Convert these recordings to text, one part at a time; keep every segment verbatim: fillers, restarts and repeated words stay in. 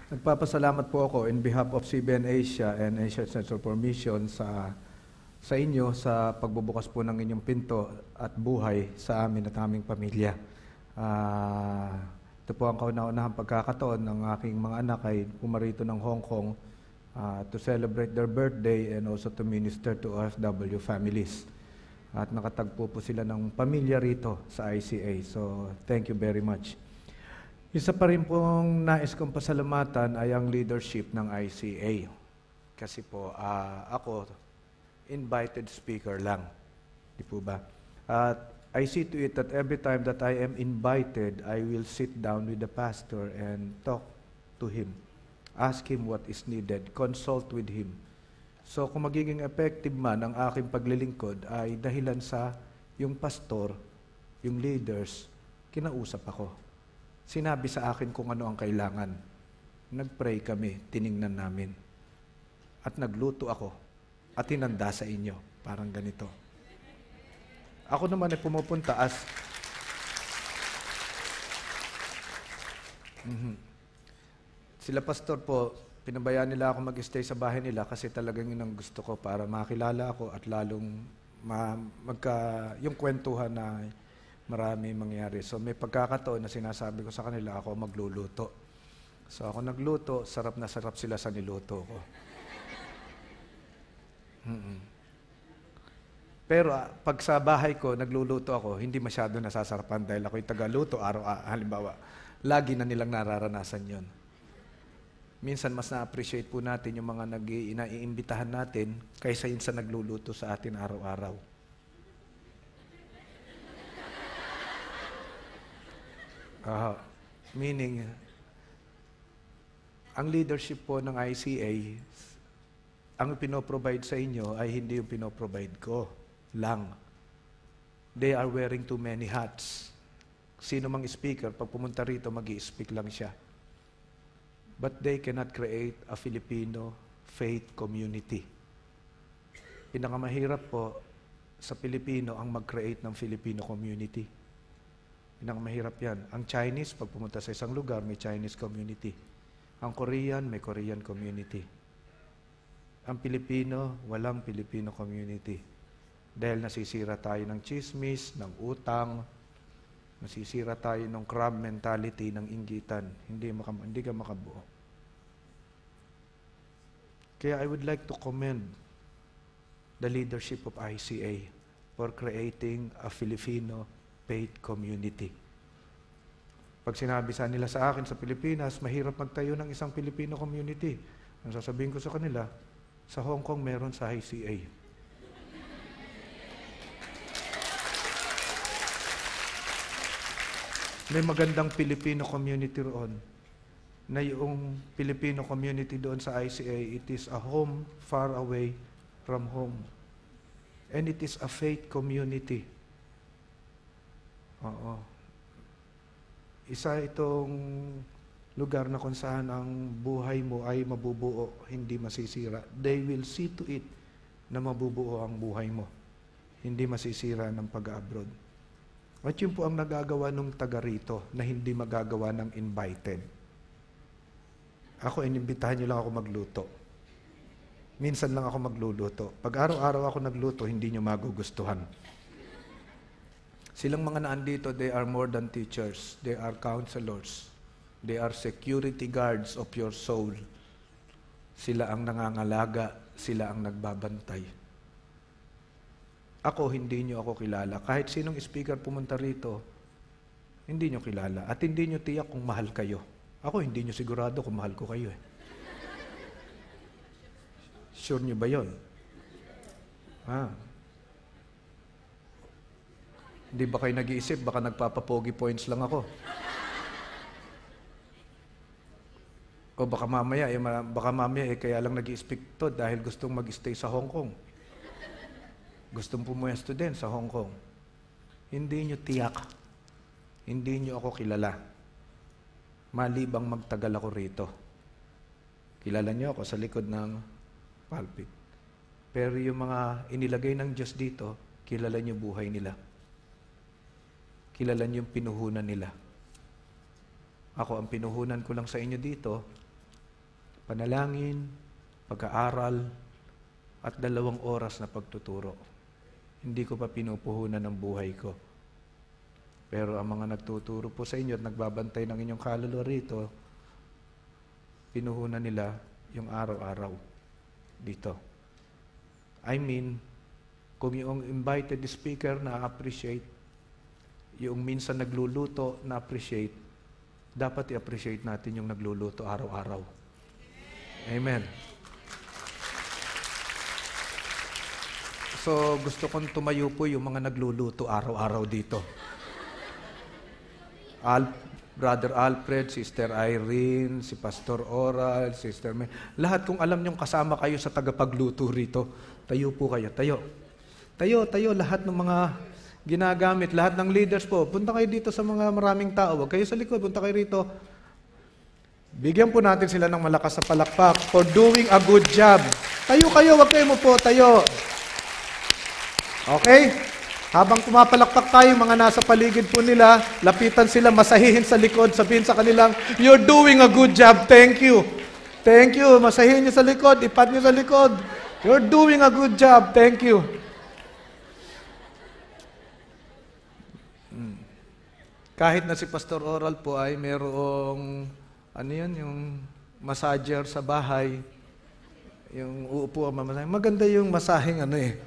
Nagpapasalamat po ako in behalf of C B N Asia and Asia Center for Mission sa sa inyo sa pagbubukas po ng inyong pinto at buhay sa amin at aming pamilya. Uh, ito po ang kauna-unahang pagkakataon ng aking mga anak ay pumarito ng Hong Kong uh, to celebrate their birthday and also to minister to O F W families. At nakatagpo po sila ng pamilya rito sa I C A. So, thank you very much. Isa pa rin pong nais kong pasalamatan ay ang leadership ng I C A. Kasi po, uh, ako, invited speaker lang. Di po ba? At I see to it that every time that I am invited, I will sit down with the pastor and talk to him. Ask him what is needed. Consult with him. So kung magiging effective man ang aking paglilingkod ay dahilan sa yung pastor, yung leaders, kinausap ako. Sinabi sa akin kung ano ang kailangan. Nag-pray kami, tiningnan namin. At nagluto ako at hinanda sa inyo. Parang ganito. Ako naman ay pumupunta as mm-hmm. Sila pastor po, pinabayaan nila ako mag-stay sa bahay nila kasi talagang yun ang gusto ko para makilala ako at lalong ma- magka, yung kwentuhan na marami mangyari. So may pagkakataon na sinasabi ko sa kanila ako magluluto. So ako nagluto, sarap na sarap sila sa niluto ko. Mm-mm. Pero uh, pag sa bahay ko, nagluluto ako, hindi masyado nasasarapan dahil ako'y tagaluto araw, uh, halimbawa, lagi na nilang nararanasan yon. Minsan mas na-appreciate po natin yung mga nag-iimbitahan natin kaysa yun sa nagluluto sa atin araw-araw. Uh, meaning, ang leadership po ng I C A, ang pinoprovide sa inyo ay hindi yung pinoprovide ko lang. They are wearing too many hats. Sino mang speaker, pag pumunta rito, mag-i-speak lang siya. But they cannot create a Filipino faith community. Pinakamahirap po sa Pilipino ang mag-create ng Filipino community. Pinakamahirap yan. Ang Chinese, pag pumunta sa isang lugar, may Chinese community. Ang Korean, may Korean community. Ang Pilipino, walang Filipino community. Dahil nasisira tayo ng chismis, ng utang, nasisira tayo ng crab mentality, ng inggitan. Hindi, maka, hindi ka makabuo. Kaya I would like to commend the leadership of I C A for creating a Filipino faith community. Pag sinabi sa nila sa akin sa Pilipinas, mahirap magtayo ng isang Filipino community. Ang sasabihin ko sa kanila, sa Hong Kong meron sa I C A. May magandang Filipino community roon, na yung Filipino community doon sa I C A, it is a home far away from home. And it is a faith community. Oo. Isa itong lugar na kung saan ang buhay mo ay mabubuo, hindi masisira. They will see to it na mabubuo ang buhay mo. Hindi masisira ng pag-abroad. At yun po ang nagagawa ng taga rito na hindi magagawa ng invited. Ako, inimbitahan nyo lang ako magluto. Minsan lang ako magluluto. Pag araw-araw ako nagluto, hindi nyo magugustuhan. Silang mga naandito, they are more than teachers. They are counselors. They are security guards of your soul. Sila ang nangangalaga, sila ang nagbabantay. Ako, hindi nyo ako kilala. Kahit sinong speaker pumunta rito, hindi nyo kilala. At hindi nyo tiyak kung mahal kayo. Ako, hindi nyo sigurado kung mahal ko kayo. Eh. Sure nyo ba yun? Ah. Hindi ba kayo nag-iisip? Baka nagpapapogi points lang ako. O baka mamaya, eh, baka mamaya eh, kaya lang nag-i-speak to dahil gustong mag-stay sa Hong Kong. Gustong pumuesto din sa Hong Kong. Hindi nyo tiyak. Hindi nyo ako kilala. Malibang magtagal ako rito. Kilala nyo ako sa likod ng pulpit. Pero yung mga inilagay ng Diyos dito, kilala nyo buhay nila. Kilala nyo yung pinuhunan nila. Ako, ang pinuhunan ko lang sa inyo dito panalangin, pag-aaral, at dalawang oras na pagtuturo. Hindi ko pa pinupuhunan ng buhay ko. Pero ang mga nagtuturo po sa inyo at nagbabantay ng inyong kaluluwa rito, pinuhunan nila yung araw-araw dito. I mean, kung yung invited speaker na-appreciate, yung minsan nagluluto na-appreciate, dapat i-appreciate natin yung nagluluto araw-araw. Amen. So, gusto kong tumayo po yung mga nagluluto araw-araw dito. Al Brother Alfred, Sister Irene, si Pastor Oral, Sister May. Lahat kung alam nyong kasama kayo sa tagapagluto rito, tayo po kayo, tayo. Tayo, tayo, lahat ng mga ginagamit, lahat ng leaders po. Punta kayo dito sa mga maraming tao. Huwag kayo sa likod, punta kayo rito. Bigyan po natin sila ng malakas na palakpak for doing a good job. Tayo kayo, huwag kayo mo po, tayo. Okay? Habang pumapalakpak tayo, mga nasa paligid po nila, lapitan sila, masahihin sa likod, sabihin sa kanilang, you're doing a good job, thank you. Thank you, masahihin niyo sa likod, ipat niyo sa likod. You're doing a good job, thank you. Hmm. Kahit na si Pastor Oral po ay mayroong, ano yan, yung massager sa bahay, yung uupo ang mamasahe. Maganda yung masahing ano eh.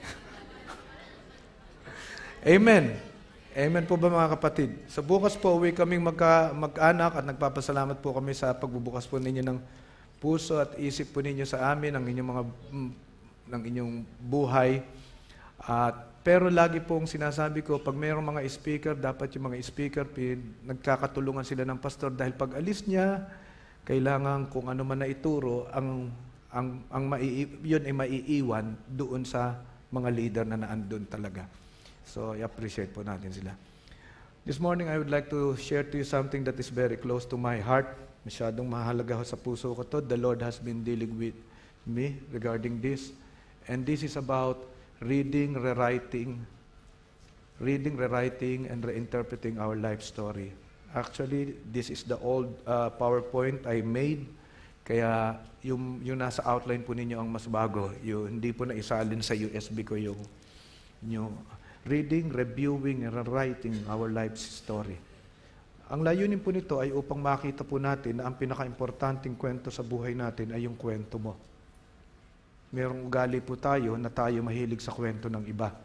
Amen. Amen po ba mga kapatid? Sa bukas po, uwi kaming magka, mag-anak at nagpapasalamat po kami sa pagbubukas po ninyo ng puso at isip po ninyo sa amin, ng inyong mga ng inyong buhay. At pero lagi pong sinasabi ko, pag mayroong mga speaker, dapat yung mga speaker, nagkakatulungan sila ng pastor dahil pag alis niya, kailangan kung ano man na ituro, ang, ang, ang mai, yun ay maiiwan doon sa mga leader na naandun talaga. So, I-appreciate po natin sila. This morning, I would like to share to you something that is very close to my heart. Masyadong mahalaga sa puso ko to. The Lord has been dealing with me regarding this. And this is about reading, rewriting, reading, rewriting, and reinterpreting our life story. Actually, this is the old uh, PowerPoint I made. Kaya yung, yung nasa outline po ninyo ang mas bago. Yung, hindi po na isalin sa U S B ko yung, yung reading, reviewing, and rewriting our life story. Ang layunin po nito ay upang makita po natin na ang pinaka-importanting kwento sa buhay natin ay yung kwento mo. Merong ugali po tayo na tayo mahilig sa kwento ng iba.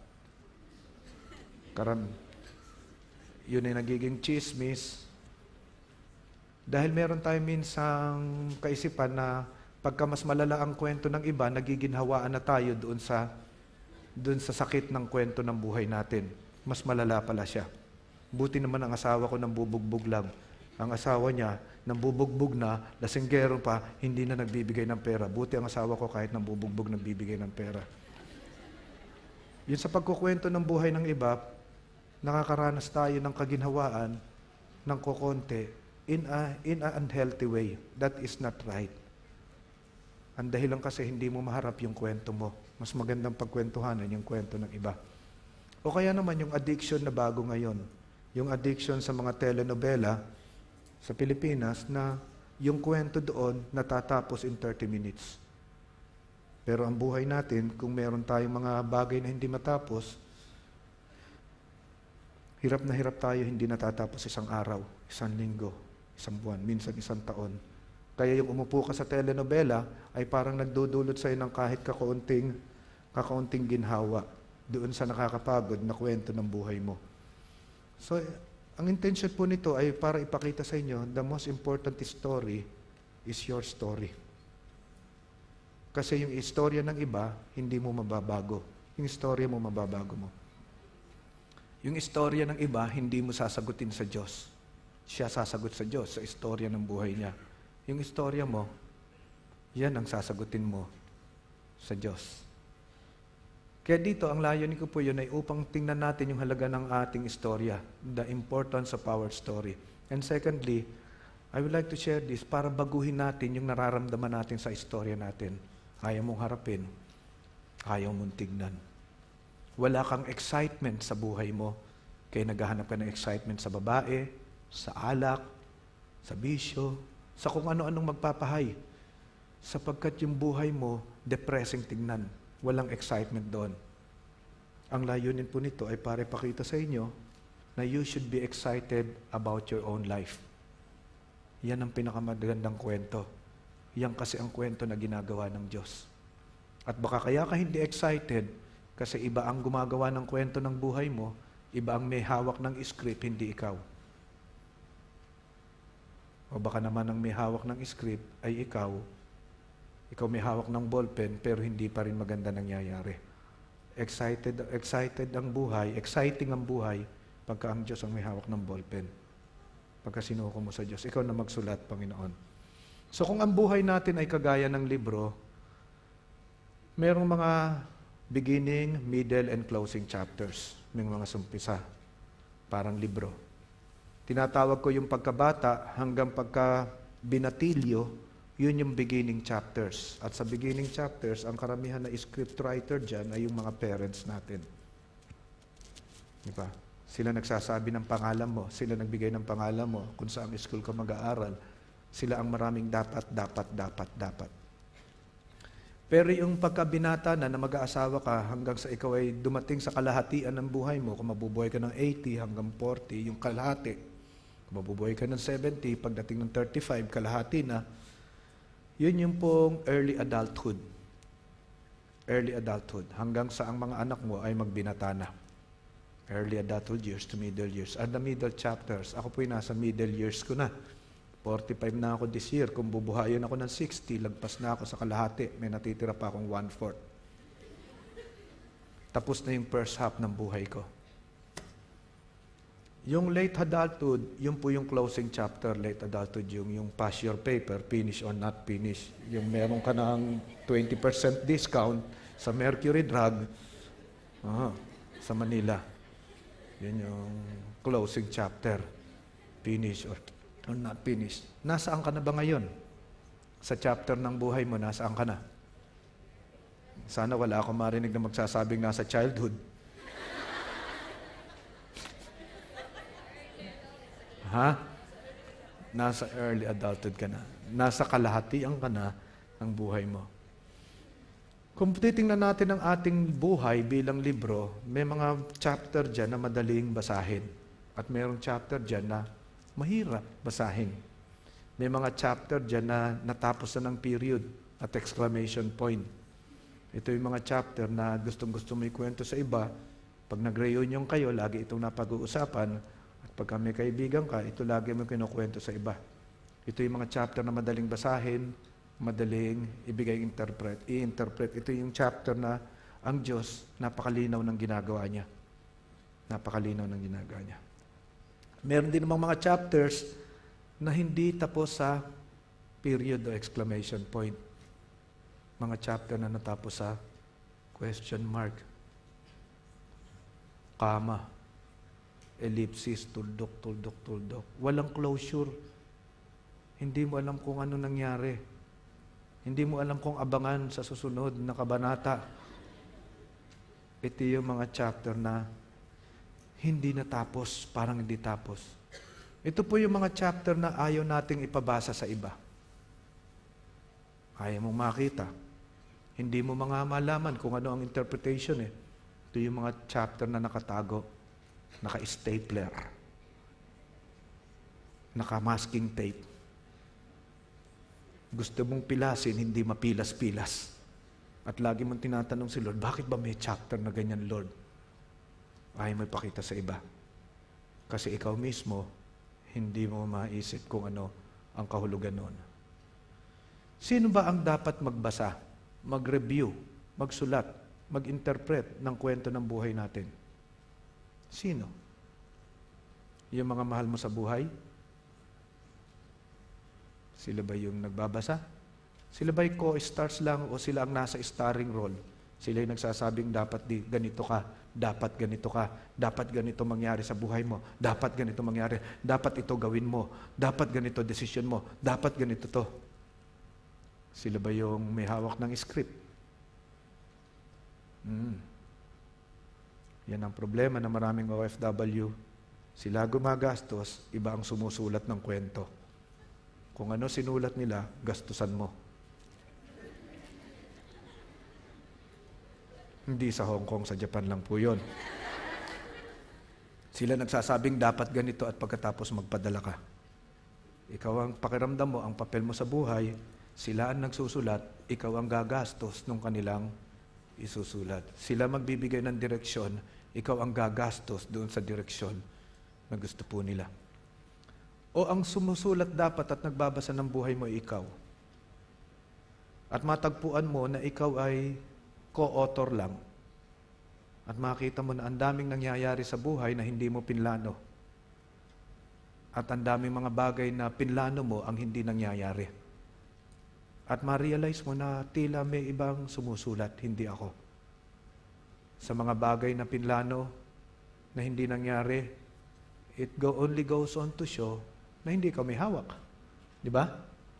Karan, yun ay nagiging chismis. Dahil meron tayo minsang kaisipan na pagka mas malala ang kwento ng iba, nagiginhawaan na tayo doon sa doon sa sakit ng kwento ng buhay natin. Mas malala pala siya. Buti naman ang asawa ko nang bubugbog lang. Ang asawa niya, nang bubugbog na, lasinggero pa, hindi na nagbibigay ng pera. Buti ang asawa ko kahit nang bubugbog nagbibigay ng pera. Yun sa pagkukwento ng buhay ng iba, nakakaranas tayo ng kaginhawaan, ng kukonte, in a, in a unhealthy way. That is not right. Ang dahilan kasi hindi mo maharap yung kwento mo. Mas magandang pagkwentuhanan yung kwento ng iba. O kaya naman yung addiction na bago ngayon. Yung addiction sa mga telenovela sa Pilipinas na yung kwento doon natatapos in thirty minutes. Pero ang buhay natin, kung meron tayong mga bagay na hindi matapos, hirap na hirap tayo hindi natatapos isang araw, isang linggo, isang buwan, minsan isang taon. Kaya yung umupo ka sa telenovela ay parang nagdudulot sa'yo ng kahit kakaunting, kakaunting ginhawa doon sa nakakapagod na kwento ng buhay mo. So, ang intention po nito ay para ipakita sa inyo, the most important story is your story. Kasi yung istorya ng iba, hindi mo mababago. Yung istorya mo, mababago mo. Yung istorya ng iba, hindi mo sasagutin sa Diyos. Siya sasagot sa Diyos sa istorya ng buhay niya. Yung istorya mo, yan ang sasagutin mo sa Diyos. Kaya dito, ang layunin ko po yun ay upang tingnan natin yung halaga ng ating istorya, the importance of our story. And secondly, I would like to share this para baguhin natin yung nararamdaman natin sa istorya natin. Ayaw mong harapin, ayaw mong tignan. Wala kang excitement sa buhay mo, kaya naghahanap ka ng excitement sa babae, sa alak, sa bisyo, sa kung ano-anong magpapahay. Sapagkat yung buhay mo, depressing tingnan. Walang excitement doon. Ang layunin po nito ay para ipakita sa inyo na you should be excited about your own life. Yan ang pinakamagandang kwento. Yan kasi ang kwento na ginagawa ng Diyos. At baka kaya ka hindi excited kasi iba ang gumagawa ng kwento ng buhay mo, iba ang may hawak ng script, hindi ikaw. O baka naman ang may hawak ng script ay ikaw, ikaw may hawak ng ballpen pero hindi pa rin maganda nangyayari. Excited, excited ang buhay, exciting ang buhay pagka ang Diyos ang may hawak ng ballpen. Pagka sinuko mo sa Diyos, ikaw na magsulat, Panginoon. So kung ang buhay natin ay kagaya ng libro, merong mga beginning, middle, and closing chapters. May mga sumpisa, parang libro. Tinatawag ko yung pagkabata hanggang pagka binatilyo, yun yung beginning chapters. At sa beginning chapters, ang karamihan na script writer dyan ay yung mga parents natin. Di ba? Sila nagsasabi ng pangalan mo, sila nagbigay ng pangalan mo, kung saan school ka mag-aaral, sila ang maraming dapat, dapat, dapat, dapat. Pero yung pagkabinata na na mag-aasawa ka hanggang sa ikaw ay dumating sa kalahatian ng buhay mo, kung mabubuhay ka ng eighty hanggang forty, yung kalahati. Kung mabubuhay ka ng seventy, pagdating ng thirty-five, kalahati na, yun yung pong early adulthood. Early adulthood. Hanggang sa ang mga anak mo ay magbinata na. Early adulthood years to middle years. At the middle chapters, ako po'y nasa middle years ko na. forty-five na ako this year. Kung bubuhayin ako ng sixty, lagpas na ako sa kalahati. May natitira pa akong one-fourth. Tapos na yung first half ng buhay ko. Yung late adulthood, yun po yung closing chapter, late adulthood, yung, yung pass your paper, finish or not finish. Yung meron ka ng twenty percent discount sa Mercury Drug, aha, sa Manila. Yun yung closing chapter, finish or, or not finish. Nasaan ka na ba ngayon? Sa chapter ng buhay mo, nasaan ka na? Sana wala akong marinig na magsasabing nasa childhood. Ha? Nasa early adulthood ka na. Nasa kalahatian ka na ng buhay mo. Kung titingnan natin ang ating buhay bilang libro, may mga chapter dyan na madaling basahin. At mayroong chapter dyan na mahirap basahin. May mga chapter dyan na natapos na ng period at exclamation point. Ito yung mga chapter na gustong-gusto mo ikwento sa iba. Pag nag-reunion kayo, lagi itong napag-uusapan. At pagka may kaibigan ka, ito lagi mo kinukwento sa iba. Ito yung mga chapter na madaling basahin, madaling ibigay interpret, i-interpret. Ito yung chapter na ang Diyos, napakalinaw ng ginagawa niya. Napakalinaw ng ginagawa niya. Meron din namang mga chapters na hindi tapos sa period o exclamation point. Mga chapter na natapos sa question mark, comma, ellipsis, tuldok, tuldok, tuldok. Walang closure. Hindi mo alam kung ano nangyari. Hindi mo alam kung abangan sa susunod na kabanata. Ito yung mga chapter na hindi natapos, parang hindi tapos. Ito po yung mga chapter na ayaw nating ipabasa sa iba. Ayaw mong makita. Hindi mo mga malaman kung ano ang interpretation eh. Ito yung mga chapter na nakatago, naka-stapler, naka-masking tape. Gusto mong pilasin, hindi mapilas-pilas. At lagi mong tinatanong si Lord, bakit ba may chapter na ganyan, Lord? Ayaw mo ipakita sa iba. Kasi ikaw mismo, hindi mo maisip kung ano ang kahulugan noon. Sino ba ang dapat magbasa, mag-review, magsulat, mag-interpret ng kwento ng buhay natin? Sino? Yung mga mahal mo sa buhay? Sila ba yung nagbabasa? Sila ba yung co-stars lang o sila ang nasa starring role? Sila yung nagsasabing dapat di, ganito ka, dapat ganito ka, dapat ganito mangyari sa buhay mo, dapat ganito mangyari, dapat ito gawin mo, dapat ganito desisyon mo, dapat ganito to. Sila ba yung may hawak ng script? Hmm. Yan ang problema ng maraming O F W. Sila gumagastos, iba ang sumusulat ng kwento. Kung ano sinulat nila, gastusan mo. Hindi sa Hong Kong, sa Japan lang po yun. Sila nagsasabing dapat ganito at pagkatapos magpadala ka. Ikaw ang pakiramdam mo, ang papel mo sa buhay, sila ang nagsusulat, ikaw ang gagastos nung kanilang isusulat. Sila magbibigay ng direksyon, ikaw ang gagastos doon sa direksyon na gusto po nila. O ang sumusulat dapat at nagbabasa ng buhay mo ay ikaw. At matagpuan mo na ikaw ay co-author lang. At makita mo na ang daming nangyayari sa buhay na hindi mo pinlano. At ang daming mga bagay na pinlano mo ang hindi nangyayari. At ma-realize mo na tila may ibang sumusulat, hindi ako. Sa mga bagay na pinlano na hindi nangyari, it go only goes on to show na hindi ka may hawak. Di ba?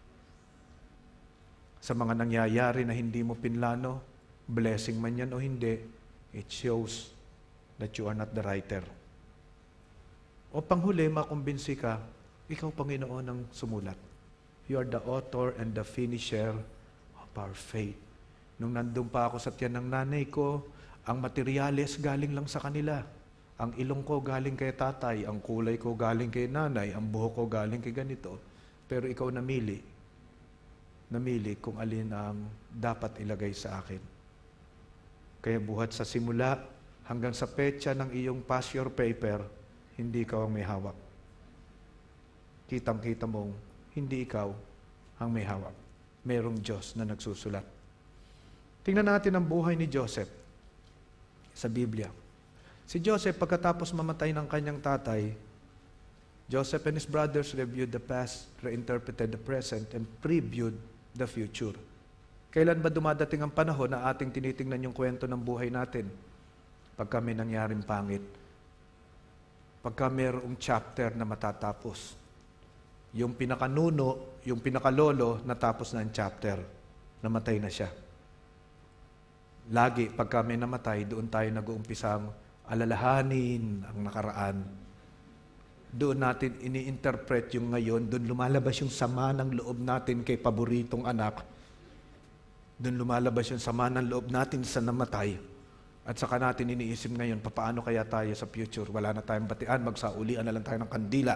Sa mga nangyayari na hindi mo pinlano, blessing man yan o hindi, it shows that you are not the writer. O panghuli, makumbinsi ka, ikaw, Panginoon, ang sumulat. You are the author and the finisher of our faith. Nung nandun pa ako sa tiyan ng nanay ko, ang materyales galing lang sa kanila. Ang ilong ko galing kay tatay, ang kulay ko galing kay nanay, ang buhok ko galing kay ganito. Pero ikaw namili. Namili kung alin ang dapat ilagay sa akin. Kaya buhat sa simula hanggang sa petsa ng iyong pass your paper, hindi ikaw ang may hawak. Kitang-kita mong hindi ikaw ang may hawak. Merong Diyos na nagsusulat. Tingnan natin ang buhay ni Joseph sa Biblia. Si Joseph, pagkatapos mamatay ng kanyang tatay, Joseph and his brothers reviewed the past, reinterpreted the present, and previewed the future. Kailan ba dumadating ang panahon na ating tinitingnan yung kwento ng buhay natin? Pagka may nangyaring pangit. Pagka mayroong chapter na matatapos. Yung pinakanuno, yung pinakalolo, natapos na ang chapter. Namatay na siya. Lagi, pagka may namatay, doon tayo nag-uumpisang alalahanin ang nakaraan. Doon natin ini-interpret yung ngayon, doon lumalabas yung sama ng loob natin kay paboritong anak. Doon lumalabas yung sama ng loob natin sa namatay. At saka natin iniisip ngayon, papaano kaya tayo sa future? Wala na tayong batian, magsaulian na lang tayo ng kandila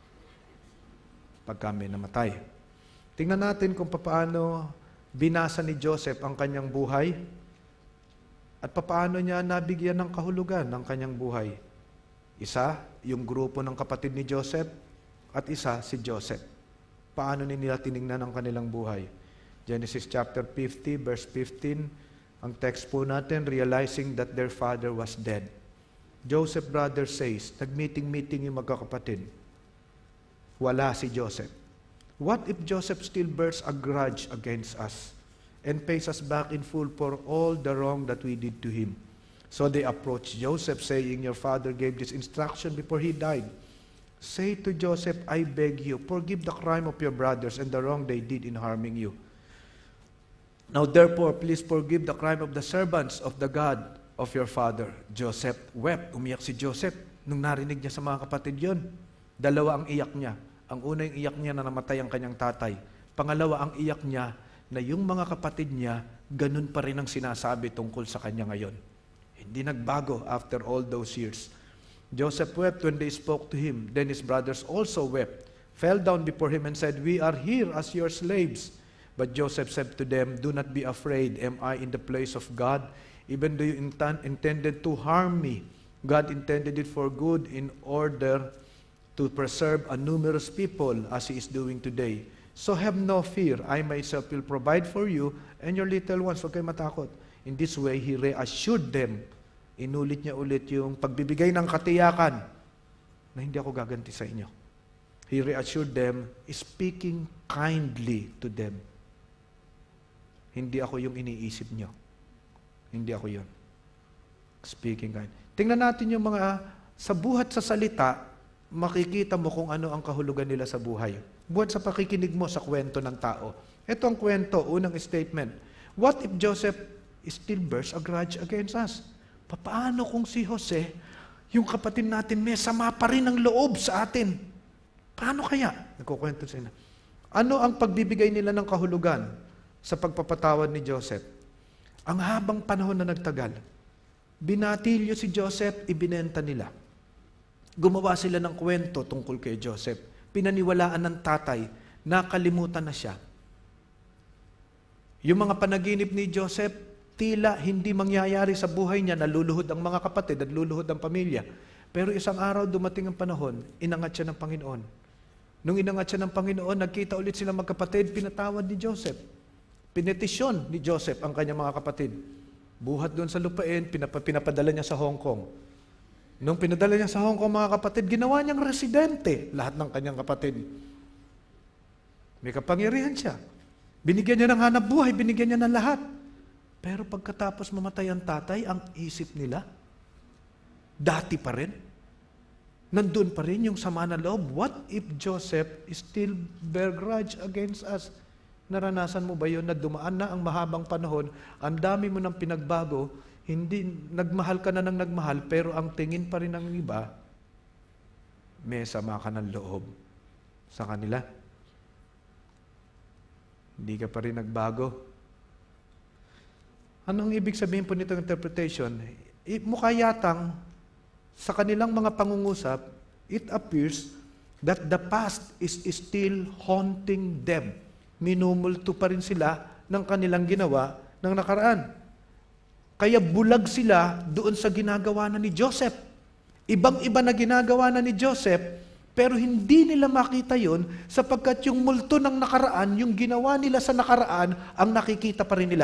pagka may namatay. Tingnan natin kung papaano binasa ni Joseph ang kanyang buhay at papaano niya nabigyan ng kahulugan ng kanyang buhay. Isa, yung grupo ng kapatid ni Joseph, at isa, si Joseph. Paano nila tiningnan ang kanilang buhay? Genesis chapter fifty, verse fifteen, ang text po natin, realizing that their father was dead. Joseph brother says, nag-meeting-meeting yung magkakapatid. Wala si Joseph. What if Joseph still bears a grudge against us and pays us back in full for all the wrong that we did to him? So they approached Joseph, saying, your father gave this instruction before he died. Say to Joseph, I beg you, forgive the crime of your brothers and the wrong they did in harming you. Now therefore, please forgive the crime of the servants of the God of your father. Joseph wept. Umiyak si Joseph nung narinig niya sa mga kapatid yon. Dalawa ang iyak niya. Ang una yung iyak niya na namatay ang kanyang tatay. Pangalawa, ang iyak niya na yung mga kapatid niya, ganun pa rin ang sinasabi tungkol sa kanya ngayon. Hindi nagbago after all those years. Joseph wept when they spoke to him. Then his brothers also wept, fell down before him and said, we are here as your slaves. But Joseph said to them, do not be afraid. Am I in the place of God? Even though you intent, intended to harm me, God intended it for good in order to preserve a numerous people as He is doing today. So have no fear. I myself will provide for you and your little ones. Huwag kayo matakot. In this way, He reassured them. Inulit niya ulit yung pagbibigay ng katiyakan na hindi ako gaganti sa inyo. He reassured them, speaking kindly to them. Hindi ako yung iniisip nyo. Hindi ako yun. Speaking kind. Tingnan natin yung mga sa buhat sa salita, makikita mo kung ano ang kahulugan nila sa buhay. Buhat sa pakikinig mo sa kwento ng tao. Ito ang kwento, unang statement. What if Joseph still bears a grudge against us? Paano kung si Jose, yung kapatid natin, may sama pa rin ang loob sa atin? Paano kaya? Nagkukwento sila. Ano ang pagbibigay nila ng kahulugan sa pagpapatawad ni Joseph? Ang habang panahon na nagtagal, Binatilyo si Joseph, ibinenta nila. Gumawa sila ng kwento tungkol kay Joseph. Pinaniwalaan ng tatay, nakalimutan na siya. Yung mga panaginip ni Joseph, tila hindi mangyayari sa buhay niya, naluluhod ang mga kapatid at luluhod ang pamilya. Pero isang araw dumating ang panahon, inangat siya ng Panginoon. Nung inangat siya ng Panginoon, nagkita ulit sila magkapatid, pinatawad ni Joseph. Pinetisyon ni Joseph ang kanyang mga kapatid. Buhat doon sa lupain, pinap- pinapadala niya sa Hong Kong. Nung pinadala niya sa Hong Kong mga kapatid, ginawa niyang residente lahat ng kanyang kapatid. May kapangyarihan siya. Binigyan niya ng hanap buhay, binigyan niya ng lahat. Pero pagkatapos mamatay ang tatay, ang isip nila, dati pa rin. Nandun pa rin yung sama na loob. What if Joseph still bear grudge against us? Naranasan mo ba yun na dumaan na ang mahabang panahon, ang dami mo ng pinagbago, hindi, nagmahal ka na ng nagmahal, pero ang tingin pa rin ng iba, may sama ka ng loob sa kanila. Hindi ka pa rin nagbago. Anong ibig sabihin po nitong interpretation? I, mukha yatang sa kanilang mga pangungusap, it appears that the past is still haunting them. Minumulto pa rin sila ng kanilang ginawa ng nakaraan. Kaya bulag sila doon sa ginagawa na ni Joseph. Ibang-iba na ginagawa na ni Joseph, pero hindi nila makita yon sapagkat yung multo ng nakaraan, yung ginawa nila sa nakaraan, ang nakikita pa rin nila.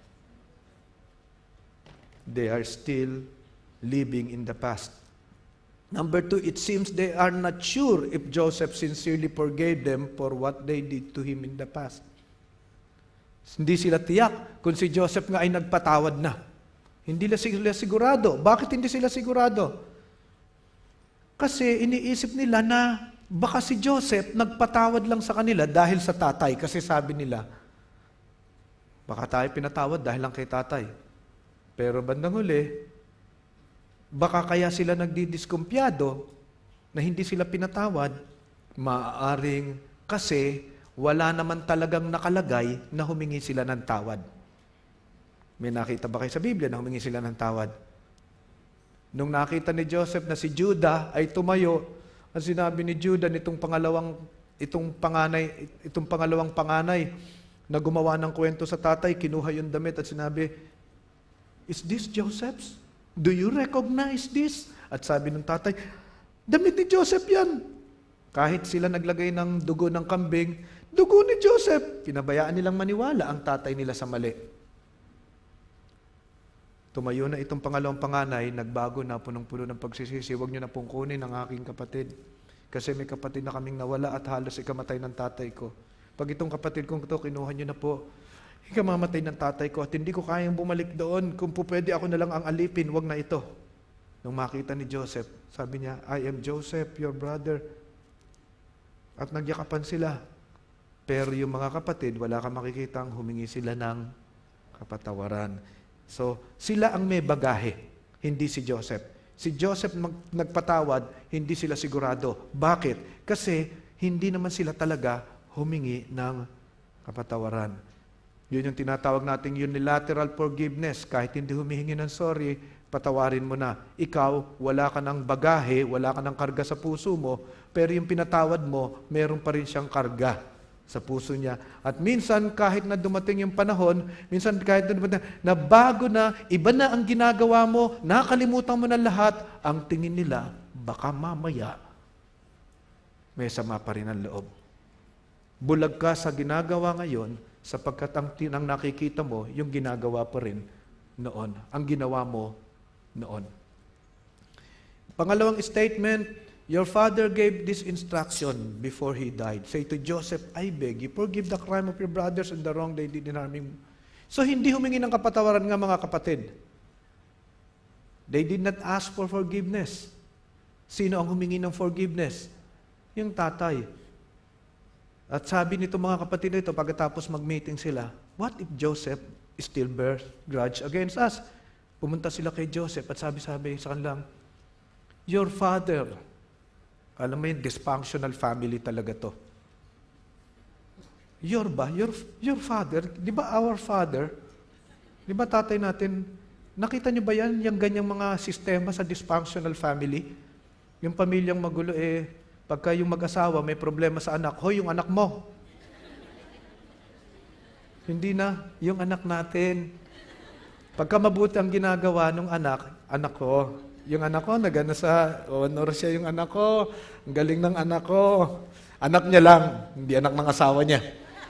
They are still living in the past. Number two, it seems they are not sure if Joseph sincerely forgave them for what they did to him in the past. Hindi sila tiyak kung si Joseph nga ay nagpatawad na. Hindi sila sigurado. Bakit hindi sila sigurado? Kasi iniisip nila na baka si Joseph nagpatawad lang sa kanila dahil sa tatay. Kasi sabi nila, baka tayo pinatawad dahil lang kay tatay. Pero bandang huli, baka kaya sila nagdidiskumpiyado na hindi sila pinatawad, maaaring kasi wala naman talagang nakalagay na humingi sila ng tawad. May nakita ba kayo sa Biblia na humingi sila ng tawad? Nung nakita ni Joseph na si Judah ay tumayo, ang sinabi ni Judah nitong pangalawang itong panganay, itong pangalawang panganay na gumawa ng kwento sa tatay, kinuha yung damit at sinabi, "Is this Joseph's? Do you recognize this?" At sabi ng tatay, "Damit ni Joseph yan." Kahit sila naglagay ng dugo ng kambing, dugo ni Joseph. Pinabayaan nilang maniwala ang tatay nila sa mali. Tumayo na itong pangalawang panganay, nagbago na, punong-puno ng pagsisisi. Huwag niyo na pong kunin ang aking kapatid. Kasi may kapatid na kaming nawala at halos ikamatay ng tatay ko. Pag itong kapatid kong ito, kinuha niyo na po, ikamamatay ng tatay ko at hindi ko kayang bumalik doon. Kung po pwede ako na lang ang alipin, wag na ito. Nung makita ni Joseph, sabi niya, "I am Joseph, your brother." At nagyakapan sila. Pero yung mga kapatid, wala kang makikitang humingi sila ng kapatawaran. So, sila ang may bagahe, hindi si Joseph. Si Joseph mag- nagpatawad, hindi sila sigurado. Bakit? Kasi hindi naman sila talaga humingi ng kapatawaran. Yun yung tinatawag nating unilateral forgiveness. Kahit hindi humihingi ng sorry, patawarin mo na. Ikaw, wala ka ng bagahe, wala ka ng karga sa puso mo, pero yung pinatawad mo, meron pa rin siyang karga sa puso niya. At minsan, kahit na dumating yung panahon, minsan kahit na dumating, na bago na, iba na ang ginagawa mo, nakalimutan mo na lahat, ang tingin nila, baka mamaya, may sama pa rin ang loob. Bulag ka sa ginagawa ngayon, sapagkat ang tinang nakikita mo, yung ginagawa pa rin noon. Ang ginawa mo noon. Pangalawang statement, your father gave this instruction before he died. Say to Joseph, "I beg you, forgive the crime of your brothers and the wrong they did in harming." So hindi humingi ng kapatawaran nga mga kapatid. They did not ask for forgiveness. Sino ang humingi ng forgiveness? Yung tatay. At sabi nito mga kapatid nito, pagkatapos mag-meeting sila, what if Joseph still bears grudge against us? Pumunta sila kay Joseph at sabi-sabi sa kanilang, "Your father," alam mo yun, dysfunctional family talaga to. Your ba? Your, your father? Di ba our father? Di ba tatay natin Nakita niyo ba yan, yung ganyang mga sistema sa dysfunctional family? Yung pamilyang magulo, eh, pagka yung mag-asawa may problema sa anak, hoy, yung anak mo. Hindi na, yung anak natin. Pagka mabuti ang ginagawa ng anak, anak ko, yung anak ko, nagana sa, honor siya yung anak ko, ang galing ng anak ko. Anak niya lang, hindi anak ng asawa niya.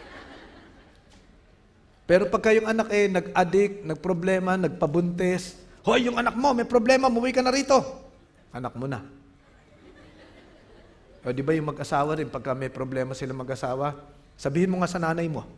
Pero pagka yung anak eh, nag-addict, nag-problema, nagpabuntis, hoy, yung anak mo, may problema, umuwi ka na rito. Anak mo na. O di ba yung mag-asawa rin, pagka may problema sila mag-asawa, sabihin mo nga sa nanay mo.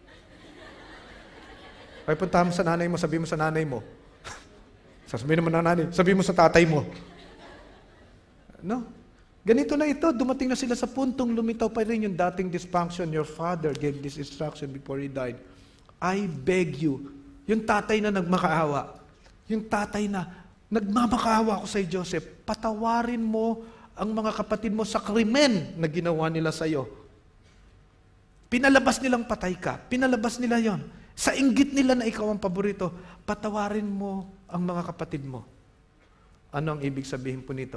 Ay, puntahan mo sa nanay mo, sabihin mo sa nanay mo. Sasabihin naman ng nanay, sabihin mo sa tatay mo. No? Ganito na ito, dumating na sila sa puntong lumitaw pa rin yung dating dysfunction. Your father gave this instruction before he died. I beg you, yung tatay na nagmakaawa, yung tatay na nagmamakaawa ako sa Joseph, patawarin mo ang mga kapatid mo sa krimen na ginawa nila sa iyo. Pinalabas nilang patay ka, pinalabas nila yon. Sa inggit nila na ikaw ang paborito, patawarin mo ang mga kapatid mo. Ano ang ibig sabihin po nito?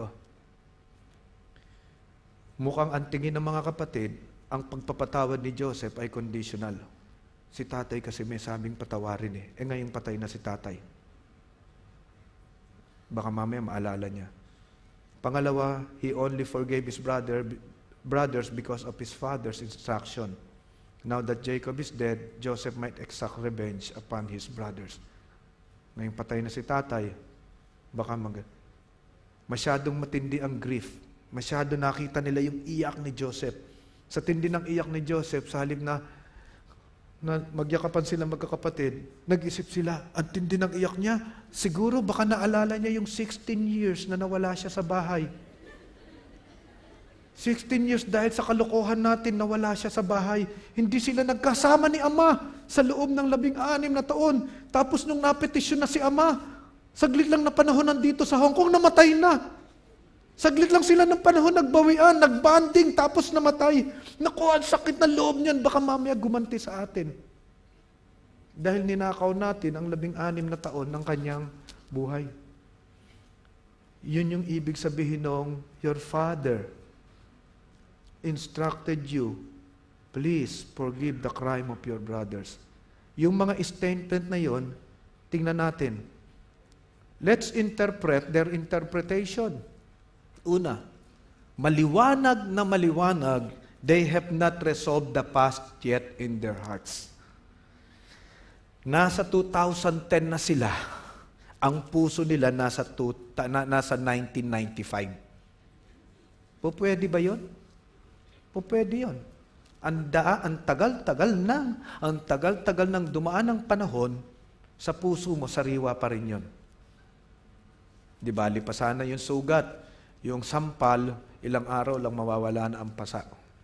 Mukhang ang tingin ng mga kapatid, ang pagpapatawad ni Joseph ay conditional. Si tatay kasi may sabing patawarin eh. Eh ngayon patay na si tatay. Baka mamaya maalala niya. Pangalawa, he only forgave his brother, brothers because of his father's instruction. Now that Jacob is dead, Joseph might exact revenge upon his brothers. Ngayon patay na si tatay, baka mag... Masyadong matindi ang grief. Masyado nakita nila yung iyak ni Joseph. Sa tindi ng iyak ni Joseph, sa halip na na magyakapan sila magkakapatid, nag-isip sila, ang tindi ng iyak niya, siguro baka naalala niya yung sixteen years na nawala siya sa bahay. sixteen years dahil sa kalokohan natin, nawala siya sa bahay. Hindi sila nagkasama ni Ama sa loob ng labing anim na taon. Tapos nung napetisyon na si Ama, saglit lang na panahon nandito sa Hong Kong, namatay na. Saglit lang sila ng panahon, nagbawian, nagbanding, tapos namatay. Naku, ang sakit na loob niyan, baka mamaya gumanti sa atin. Dahil ninakaw natin ang labing anim na taon ng kanyang buhay. Yun yung ibig sabihin ng your father instructed you, please forgive the crime of your brothers. Yung mga statement na yon, tingnan natin. Let's interpret their interpretation. Una, maliwanag na maliwanag, they have not resolved the past yet in their hearts. Nasa two thousand ten na sila, ang puso nila nasa, two, na, nasa nineteen ninety-five. Po pwede ba yun? Po pwede yun. Ang, daa, ang tagal-tagal na, ang tagal-tagal ng dumaan ng panahon, sa puso mo, sariwa pa rin yun. Di ba, lipasan na yung sugat. Yung sampal, ilang araw lang mawawala na ang pasa.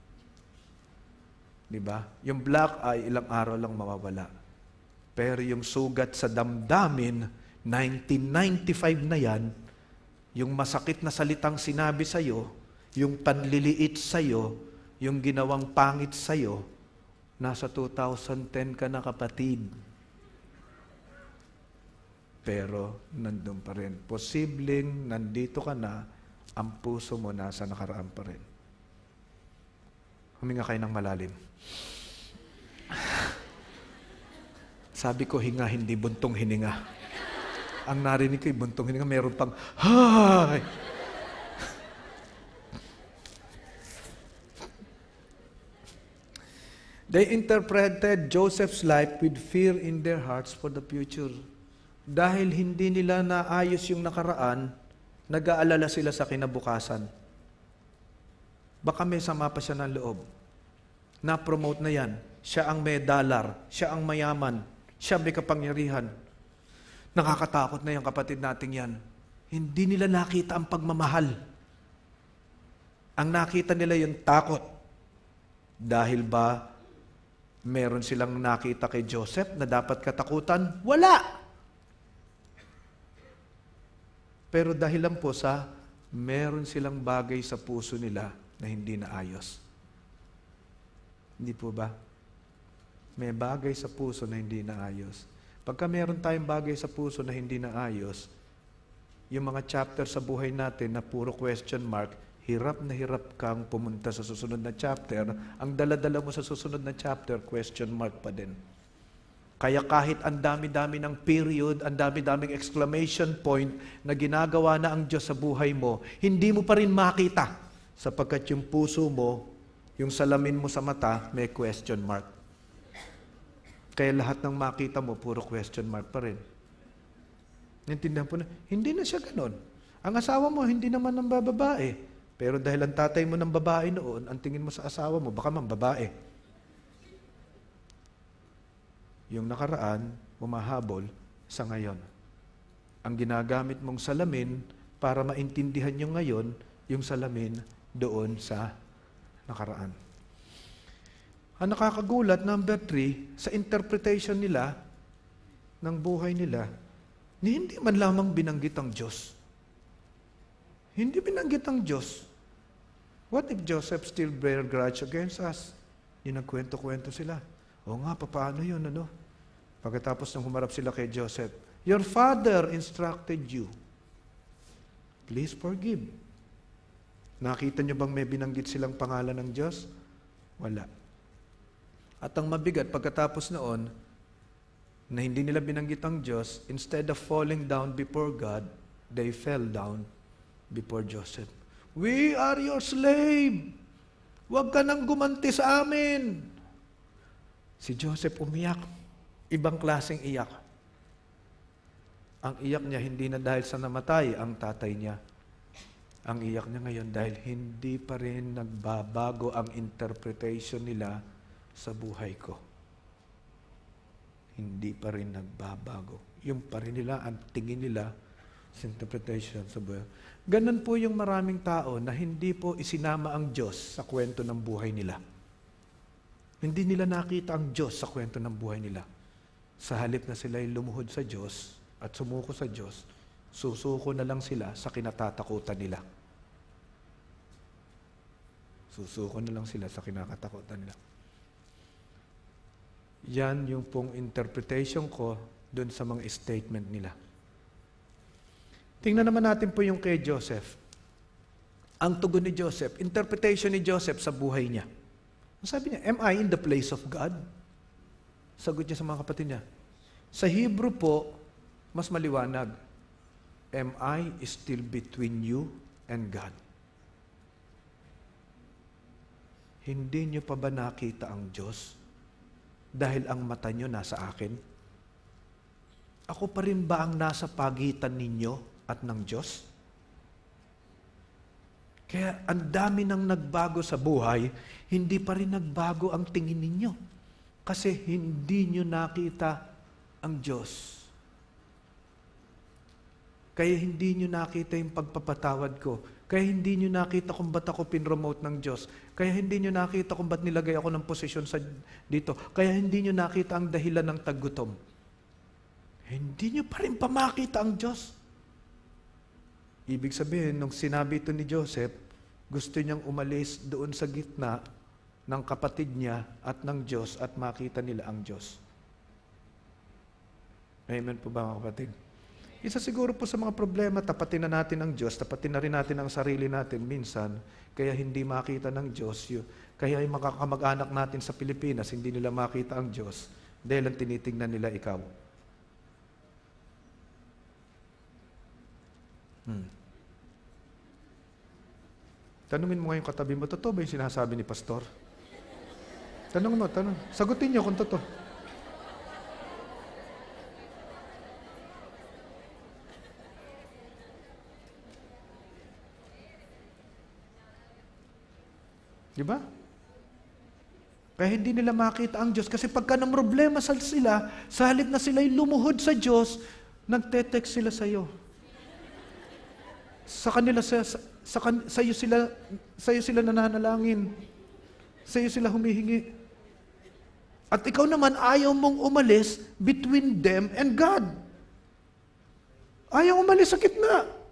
Di ba? Yung black eye, ilang araw lang mawawala. Pero yung sugat sa damdamin, nineteen ninety-five na yan, yung masakit na salitang sinabi sa'yo, yung panliliit sa'yo, yung ginawang pangit sa'yo, nasa two thousand ten ka na, kapatid. Pero nandun pa rin. Posibleng nandito ka na, ang puso mo nasa nakaraan pa rin. Huminga kayo ng malalim. Sabi ko, hinga, hindi buntong hininga. Ang narinig ko, buntong hininga, meron pang, hay! They interpreted Joseph's life with fear in their hearts for the future. Dahil hindi nila naayos yung nakaraan, nag-aalala sila sa kinabukasan. Baka may sama pa siya ng loob. Na-promote na yan. Siya ang may dollar. Siya ang mayaman. Siya may kapangyarihan. Nakakatakot na yung kapatid nating yan. Hindi nila nakita ang pagmamahal. Ang nakita nila yung takot. Dahil ba meron silang nakita kay Joseph na dapat katakutan? Wala! Pero dahil lang po sa meron silang bagay sa puso nila na hindi naayos. Hindi po ba? May bagay sa puso na hindi naayos. Pagka meron tayong bagay sa puso na hindi naayos, yung mga chapter sa buhay natin na puro question mark, hirap na hirap kang pumunta sa susunod na chapter, ang dala-dala mo sa susunod na chapter, question mark pa din. Kaya kahit ang dami-dami ng period, ang dami-daming exclamation point na ginagawa na ang Diyos sa buhay mo, hindi mo pa rin makita sapagkat yung puso mo, yung salamin mo sa mata, may question mark. Kaya lahat ng makita mo, puro question mark pa rin. Naintindihan po na, hindi na siya ganon. Ang asawa mo, hindi naman ng babae. Pero dahil ang tatay mo ng babae noon, ang tingin mo sa asawa mo, baka mang babae. Yung nakaraan, humahabol sa ngayon. Ang ginagamit mong salamin para maintindihan nyo ngayon, yung salamin doon sa nakaraan. Ang nakakagulat, number three, sa interpretation nila ng buhay nila, ni hindi man lamang binanggit ang Diyos. Hindi binanggit ang Diyos. What if Joseph still bear grudge against us? Yung nagkwento-kwento sila. O nga, paano yun, ano? Pagkatapos nang humarap sila kay Joseph, your father instructed you. Please forgive. Nakita nyo bang may binanggit silang pangalan ng Diyos? Wala. At ang mabigat, pagkatapos noon, na hindi nila binanggit ang Diyos, instead of falling down before God, they fell down before Joseph. We are your slave. Huwag ka nang gumanti sa amin. Si Joseph umiyak. Ibang klaseng iyak. Ang iyak niya hindi na dahil sa namatay ang tatay niya. Ang iyak niya ngayon dahil hindi pa rin nagbabago ang interpretation nila sa buhay ko. Hindi pa rin nagbabago. Yung pa rin nila, ang tingin nila sa interpretation sa buhay. Ganon po yung maraming tao na hindi po isinama ang Diyos sa kwento ng buhay nila. Hindi nila nakita ang Diyos sa kwento ng buhay nila. Sa halip na sila'y lumuhod sa Diyos at sumuko sa Diyos, susuko na lang sila sa kinatatakutan nila. Susuko na lang sila sa kinakatakutan nila. Yan yung pong interpretation ko doon sa mga statement nila. Tingnan naman natin po yung kay Joseph. Ang tugon ni Joseph, interpretation ni Joseph sa buhay niya. Sabi niya, am I in the place of God? Sagot niya sa mga kapatid niya. Sa Hebrew po, mas maliwanag. Am I still between you and God? Hindi niyo pa ba nakita ang Diyos? Dahil ang mata niyo nasa akin? Ako pa rin ba ang nasa pagitan ninyo at ng Diyos? Kaya ang dami nang nagbago sa buhay, hindi pa rin nagbago ang tingin ninyo. Kasi hindi nyo nakita ang Diyos. Kaya hindi nyo nakita yung pagpapatawad ko. Kaya hindi nyo nakita kung ba't ako pinromote ng Diyos. Kaya hindi nyo nakita kung ba't nilagay ako ng posisyon sa dito. Kaya hindi nyo nakita ang dahilan ng taggutom. Hindi nyo pa rin pamakita ang Diyos. Ibig sabihin, nung sinabi ito ni Joseph, gusto niyang umalis doon sa gitna ng kapatid niya at ng Diyos at makita nila ang Diyos. Amen po ba mga kapatid? Isa siguro po sa mga problema, tapatin na natin ang Diyos, tapatin na rin natin ang sarili natin minsan, kaya hindi makita ng Diyos. Kaya yung makakamag-anak natin sa Pilipinas, hindi nila makita ang Diyos dahil ang tinitingnan nila ikaw. Hmm. Tanungin mo ngayon katabi mo, totoo ba yung sinasabi ni Pastor? Tanong mo, tanong. Sagutin niyo kung totoo. Di ba? Kaya hindi nila makita ang Diyos. Kasi pagka ng problema sa sila, sa halip na sila'y lumuhod sa Diyos, nagte-text sila sa iyo. Sa kanila, sa, sa, sa, sa iyo sila, sa iyo sila nananalangin. Sa iyo sila humihingi. At ikaw naman, ayaw mong umalis between them and God. Ayaw umalis sa gitna.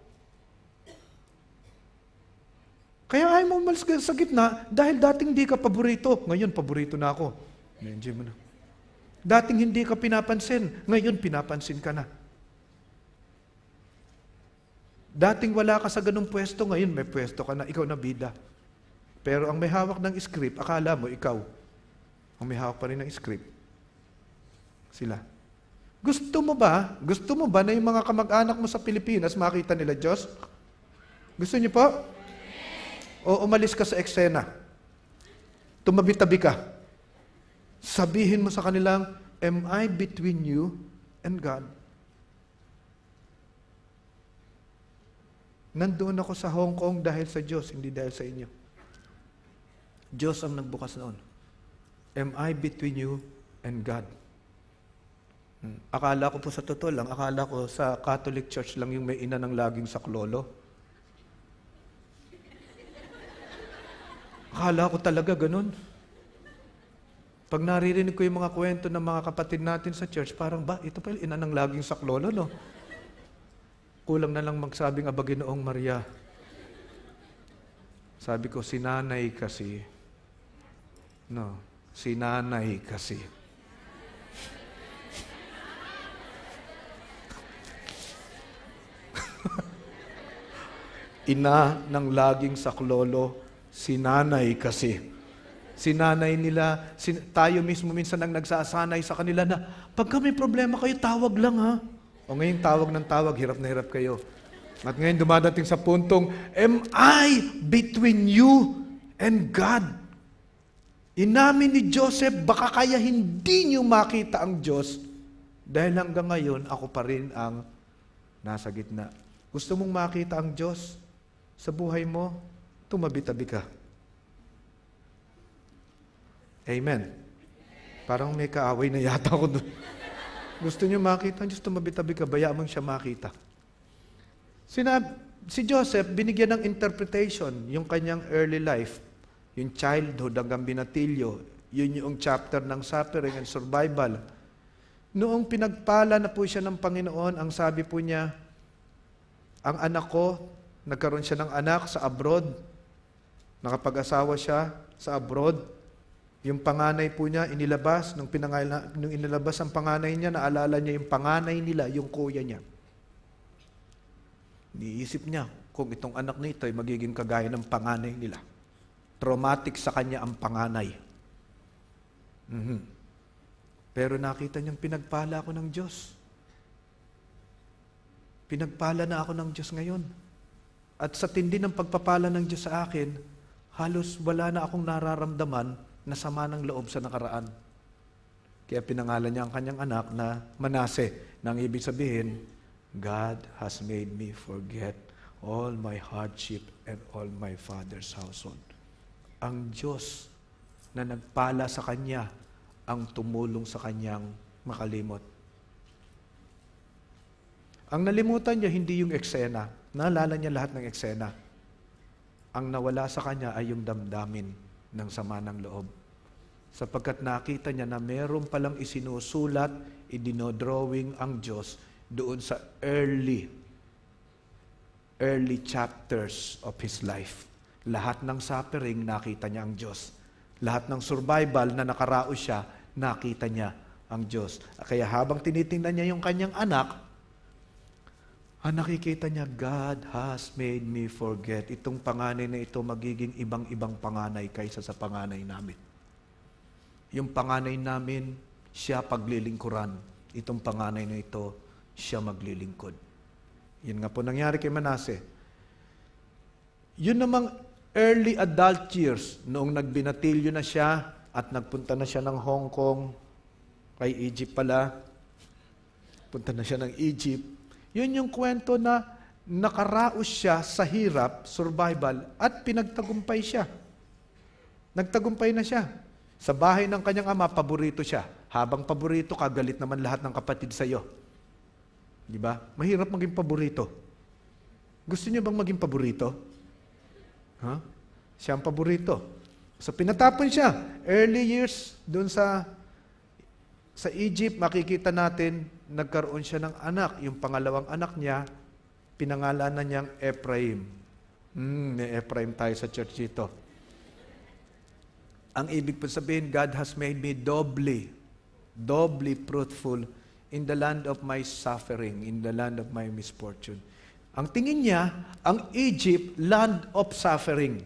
Kaya ayaw mo umalis sa gitna dahil dating di ka paborito. Ngayon, paborito na ako. Enjoy mo na. Dating hindi ka pinapansin, ngayon pinapansin ka na. Dating wala ka sa ganung pwesto, ngayon may pwesto ka na, ikaw na bida. Pero ang may hawak ng script, akala mo ikaw. Ang may hawak pa rin ng script, sila. Gusto mo ba, gusto mo ba na yung mga kamag-anak mo sa Pilipinas makita nila Diyos? Gusto niyo po? O umalis ka sa eksena. Tumabi-tabi ka. Sabihin mo sa kanilang, am I between you and God? Nandoon ako sa Hong Kong dahil sa Diyos, hindi dahil sa inyo. Diyos ang nagbukas noon. Am I between you and God? Hmm. Akala ko po sa totoo lang, akala ko sa Catholic Church lang yung may ina ng laging saklolo. Akala ko talaga ganun. Pag naririnig ko yung mga kwento ng mga kapatid natin sa church, parang ba, ito pa yung ina ng laging saklolo, no? Kulang na lang magsabing Aba Ginoong Maria. Sabi ko, si nanay kasi. No, si nanay kasi. Ina ng laging saklolo, si nanay kasi. Si nanay nila, si, tayo mismo minsan ang nagsasanay sa kanila na, pagka may problema kayo, tawag lang ha. O ngayon tawag ng tawag, hirap na hirap kayo. At ngayon dumadating sa puntong, am I between you and God? Inamin ni Joseph, baka kaya hindi niyo makita ang Diyos dahil hanggang ngayon, ako pa rin ang nasa gitna. Gusto mong makita ang Diyos sa buhay mo, tumabi-tabi ka. Amen. Parang may kaaway na yata ko doon. Gusto niyo makita ang Diyos, tumabi-tabi ka, bayaan mo siya makita. Sinab si Joseph, binigyan ng interpretation yung kanyang early life, yung childhood hanggang binatilyo, yun yung chapter ng suffering and survival. Noong pinagpala na po siya ng Panginoon, ang sabi po niya, ang anak ko, nagkaroon siya ng anak sa abroad, nakapag-asawa siya sa abroad, yung panganay po niya, inilabas, nung, pinangala, nung inilabas ang panganay niya, naalala niya yung panganay nila, yung kuya niya. Niisip niya, kung itong anak nito ay magiging kagaya ng panganay nila. Traumatic sa kanya ang panganay. Mm-hmm. Pero nakita niyang pinagpala ako ng Diyos. Pinagpala na ako ng Diyos ngayon. At sa tindi ng pagpapala ng Diyos sa akin, halos wala na akong nararamdaman na sama ng loob sa nakaraan. Kaya pinangalan niya ang kanyang anak na Manase, nang ibig sabihin, God has made me forget all my hardship and all my father's household. Ang Diyos na nagpala sa kanya ang tumulong sa kanyang makalimot. Ang nalimutan niya, hindi yung eksena. Naalala niya lahat ng eksena. Ang nawala sa kanya ay yung damdamin ng sama ng loob. Sapagkat nakita niya na meron palang isinusulat, idinodrawing ang Diyos doon sa early, early chapters of his life. Lahat ng suffering, nakita niya ang Diyos. Lahat ng survival na nakaraos siya, nakita niya ang Diyos. Kaya habang tinitingnan niya yung kanyang anak, ang nakikita niya, God has made me forget. Itong panganay na ito magiging ibang-ibang panganay kaysa sa panganay namin. Yung panganay namin, siya paglilingkuran. Itong panganay na ito, siya maglilingkod. Yun nga po nangyari kay Manase. Yun namang early adult years, noong nagbinatilyo na siya at nagpunta na siya ng Hong Kong, kay Egypt pala, punta na siya ng Egypt, yun yung kwento na nakaraos siya sa hirap, survival, at pinagtagumpay siya. Nagtagumpay na siya. Sa bahay ng kanyang ama, paborito siya. Habang paborito ka, galit naman lahat ng kapatid sa iyo. Di ba? Mahirap maging paborito. Gusto niyo bang maging paborito? Huh? Siya ang paborito. So pinatapon siya. Early years, doon sa sa Egypt, makikita natin, nagkaroon siya ng anak. Yung pangalawang anak niya, pinangalanan niyang Ephraim. Hmm, may Ephraim tayo sa church dito. Ang ibig po sabihin, God has made me doubly doubly fruitful in the land of my suffering, in the land of my misfortune. Ang tingin niya, ang Egypt, land of suffering.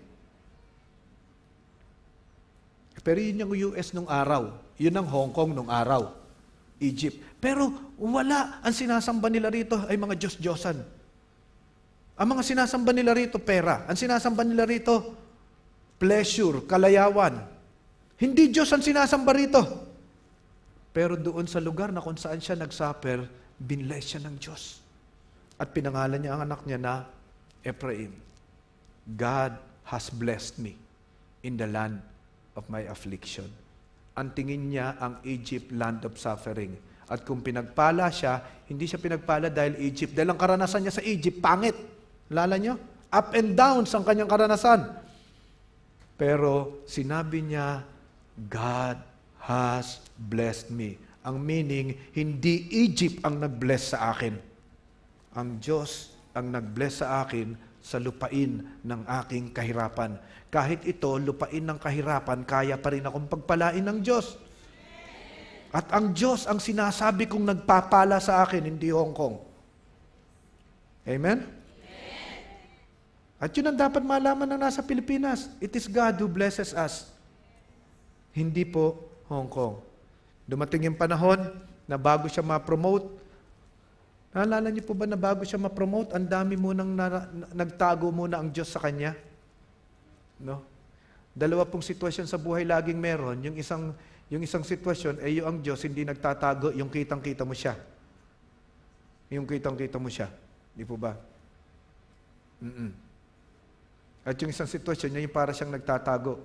Pero yun yung U S nung araw. Yun ang Hong Kong nung araw. Egypt. Pero wala. Ang sinasamba nila rito ay mga Diyos-Diyosan. Ang mga sinasamba nila rito, pera. Ang sinasamba nila rito, pleasure, kalayawan. Hindi Diyos ang sinasamba rito. Pero doon sa lugar na kung saan siya nagsuffer, binless siya ng Diyos. At pinangalan niya ang anak niya na Ephraim. God has blessed me in the land of my affliction. Ang tingin niya ang Egypt, land of suffering. At kung pinagpala siya, hindi siya pinagpala dahil Egypt. Dahil ang karanasan niya sa Egypt, pangit. Lala niyo? Up and downs ang kanyang karanasan. Pero sinabi niya, God has blessed me. Ang meaning, hindi Egypt ang nag-bless sa akin. Ang Diyos ang nag-bless sa akin sa lupain ng aking kahirapan. Kahit ito, lupain ng kahirapan, kaya pa rin akong pagpalain ng Diyos. At ang Diyos ang sinasabi kong nagpapala sa akin, hindi Hong Kong. Amen? At yun ang dapat malaman ng nasa Pilipinas. It is God who blesses us. Hindi po Hong Kong. Dumating yung panahon na bago siya ma-promote. Naalala niyo po ba na bago siya ma-promote, ang dami munang na, na, nagtago muna ang Diyos sa kanya? No? Dalawa pong sitwasyon sa buhay laging meron. Yung isang, yung isang sitwasyon ay yung ang Diyos hindi nagtatago, yung kitang-kita mo siya. Yung kitang-kita mo siya. Di po ba? Mm-mm. At yung isang sitwasyon, yung para siyang nagtatago.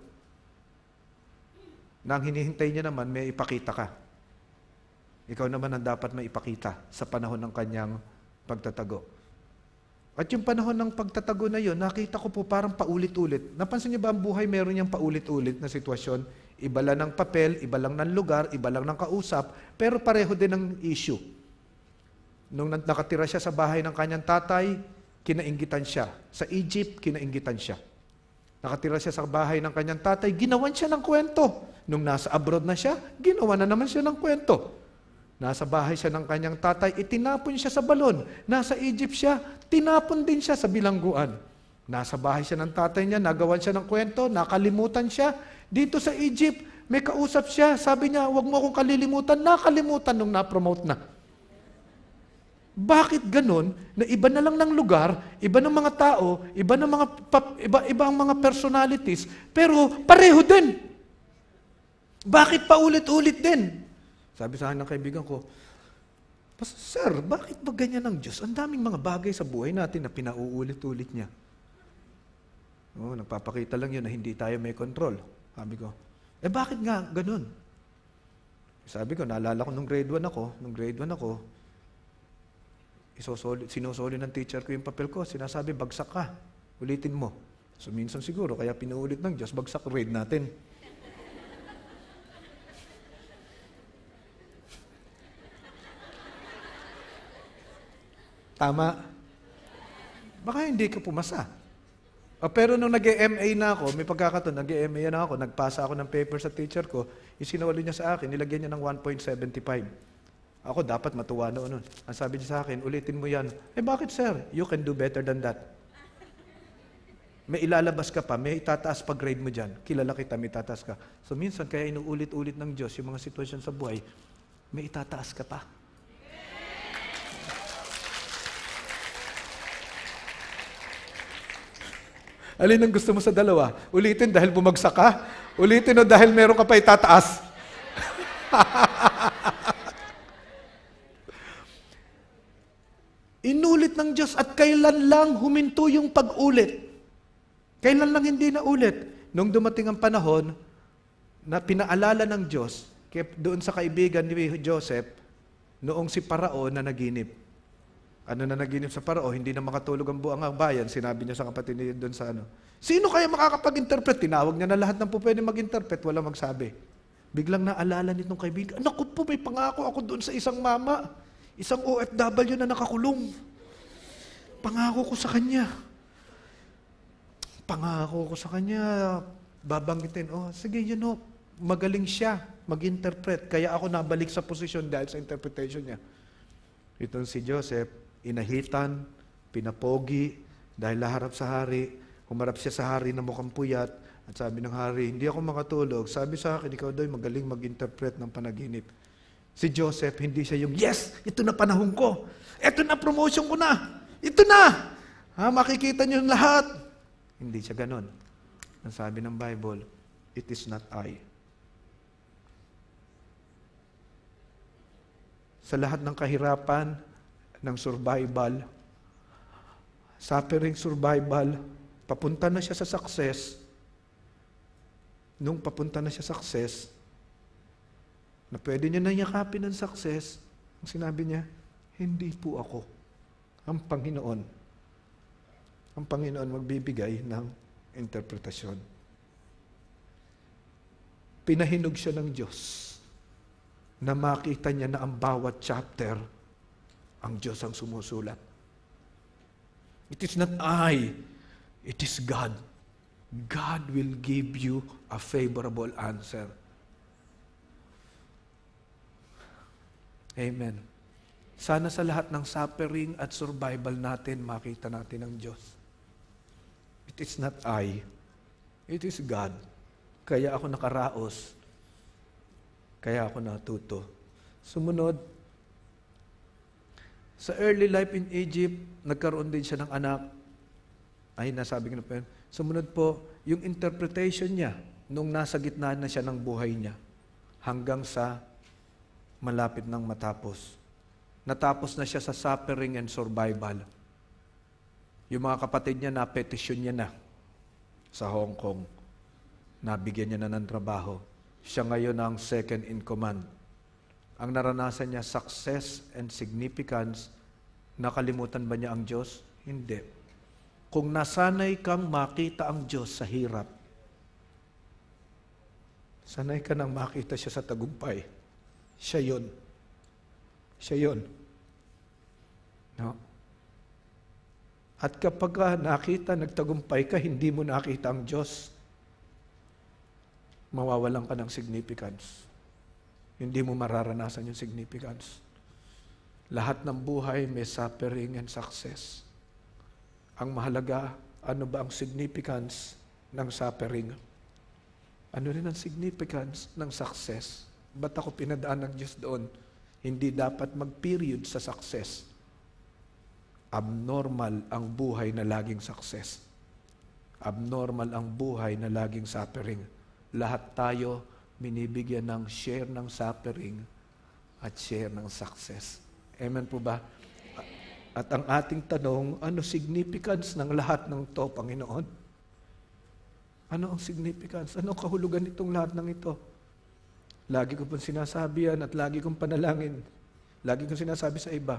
Na ang hinihintay niya naman, may ipakita ka. Ikaw naman ang dapat may ipakita sa panahon ng kanyang pagtatago. At yung panahon ng pagtatago na yun, nakita ko po parang paulit-ulit. Napansin niyo ba ang buhay meron niyang paulit-ulit na sitwasyon? Iba lang ng papel, iba lang ng lugar, iba lang ng kausap, pero pareho din ng issue. Nung nakatira siya sa bahay ng kanyang tatay, kinainggitan siya. Sa Egypt, kinainggitan siya. Nakatira siya sa bahay ng kanyang tatay, ginawan siya ng kwento. Nung nasa abroad na siya, ginawa na naman siya ng kwento. Nasa bahay siya ng kanyang tatay, itinapon siya sa balon. Nasa Egypt siya, tinapon din siya sa bilangguan. Nasa bahay siya ng tatay niya, nagawan siya ng kwento, nakalimutan siya. Dito sa Egypt, may kausap siya, sabi niya, huwag mo akong kalilimutan. Nakalimutan nung na-promote na. Bakit ganun na iba na lang ng lugar, iba ng mga tao, iba ng mga iba, iba ang mga personalities, pero pareho din. Bakit paulit-ulit din? Sabi sa akin ng kaibigan ko, Sir, bakit ba ganyan ang Diyos? Ang daming mga bagay sa buhay natin na pinauulit-ulit niya. Oh, nagpapakita lang yun na hindi tayo may control. Sabi ko, eh bakit nga ganun? Sabi ko, naalala ko nung grade one ako, nung grade one ako, Isosoli, sinusoli ng teacher ko yung papel ko, sinasabi, bagsak ka, ulitin mo. So minsan siguro, kaya pinuulit ng Diyos, bagsak grade natin. Tama? Baka hindi ka pumasa. O, pero nung nag-E M A na ako, may pagkakataon, nag-E M A na ako, nagpasa ako ng paper sa teacher ko, isinawali niya sa akin, nilagyan niya ng one point seven five. Ako dapat matuwa noon. Ang sabi niya sa akin, ulitin mo yan. Eh bakit sir? You can do better than that. May ilalabas ka pa, may itataas pa grade mo dyan. Kilala kita, may itataas ka. So minsan, kaya inuulit-ulit ng Diyos yung mga sitwasyon sa buhay, may itataas ka pa. Alin ang gusto mo sa dalawa? Ulitin dahil bumagsak ka? Ulitin o dahil meron ka pa itataas? Inulit ng Diyos at kailan lang huminto yung pag-ulit. Kailan lang hindi na ulit. Nung dumating ang panahon na pinaalala ng Diyos doon sa kaibigan ni Joseph, noong si Parao na naginip. Ano na naginip sa Parao, hindi na makatulog ang buong bayan, sinabi niya sa kapatid niya doon sa ano. Sino kaya makakapag-interpret? Tinawag niya na lahat ng po pwede mag-interpret, wala magsabi. Biglang naalala nitong kaibigan, naku po, may pangako ako doon sa isang mama. Isang O F W na nakakulong. Pangako ko sa kanya. Pangako ko sa kanya, babanggitin, oh, sige, you know, magaling siya. mag-interpret. Kaya ako nabalik sa posisyon dahil sa interpretation niya. Itong si Joseph, inahitan, pinapogi, dahil laharap sa hari, humarap siya sa hari na mukhang puyat, at sabi ng hari, hindi ako makatulog. Sabi sa akin, ikaw daw magaling mag-interpret ng panaginip. Si Joseph, hindi siya yung, yes, ito na panahon ko. Ito na promotion ko na. Ito na. Ha, makikita niyo lahat. Hindi siya ganon. Ang sabi ng Bible, it is not I. Sa lahat ng kahirapan, ng survival, suffering survival, papunta na siya sa success. Nung papunta na siya sa success, na pwede niya nayakapin ng success, ang sinabi niya, hindi po ako. Ang Panginoon. Ang Panginoon magbibigay ng interpretasyon. Pinahinog siya ng Diyos na makita niya na ang bawat chapter, ang Diyos ang sumusulat. It is not I, it is God. God will give you a favorable answer. Amen. Sana sa lahat ng suffering at survival natin, makita natin ang Diyos. It is not I, it is God. Kaya ako nakaraos, kaya ako natuto. Sumunod, sa early life in Egypt, nagkaroon din siya ng anak. Ay, nasabi ko na po yun. Sumunod po, yung interpretation niya, nung nasa gitna na siya ng buhay niya, hanggang sa malapit ng matapos. Natapos na siya sa suffering and survival. Yung mga kapatid niya, napetisyon niya na sa Hong Kong. Nabigyan niya na ng trabaho. Siya ngayon ang second in command. Ang naranasan niya, success and significance. Nakalimutan ba niya ang Diyos? Hindi. Kung nasanay kang makita ang Diyos sa hirap, sanay ka nang makita siya sa tagumpay. Siya yun. Siya yun. No? At kapag ka nakita, nagtagumpay ka, hindi mo nakita ang Diyos, mawawalan ka ng significance. Hindi mo mararanasan yung significance. Lahat ng buhay may suffering and success. Ang mahalaga, ano ba ang significance ng suffering? Ano rin ang significance ng success? Ba't ako pinadaan ng Diyos doon? Hindi dapat mag-period sa success. Abnormal ang buhay na laging success. Abnormal ang buhay na laging suffering. Lahat tayo binibigyan ng share ng suffering at share ng success. Amen po ba? At ang ating tanong, ano significance ng lahat ng to, Panginoon? Ano ang significance? Ano kahulugan nitong lahat ng ito? Lagi ko pong sinasabi yan at lagi kong panalangin. Lagi kong sinasabi sa iba,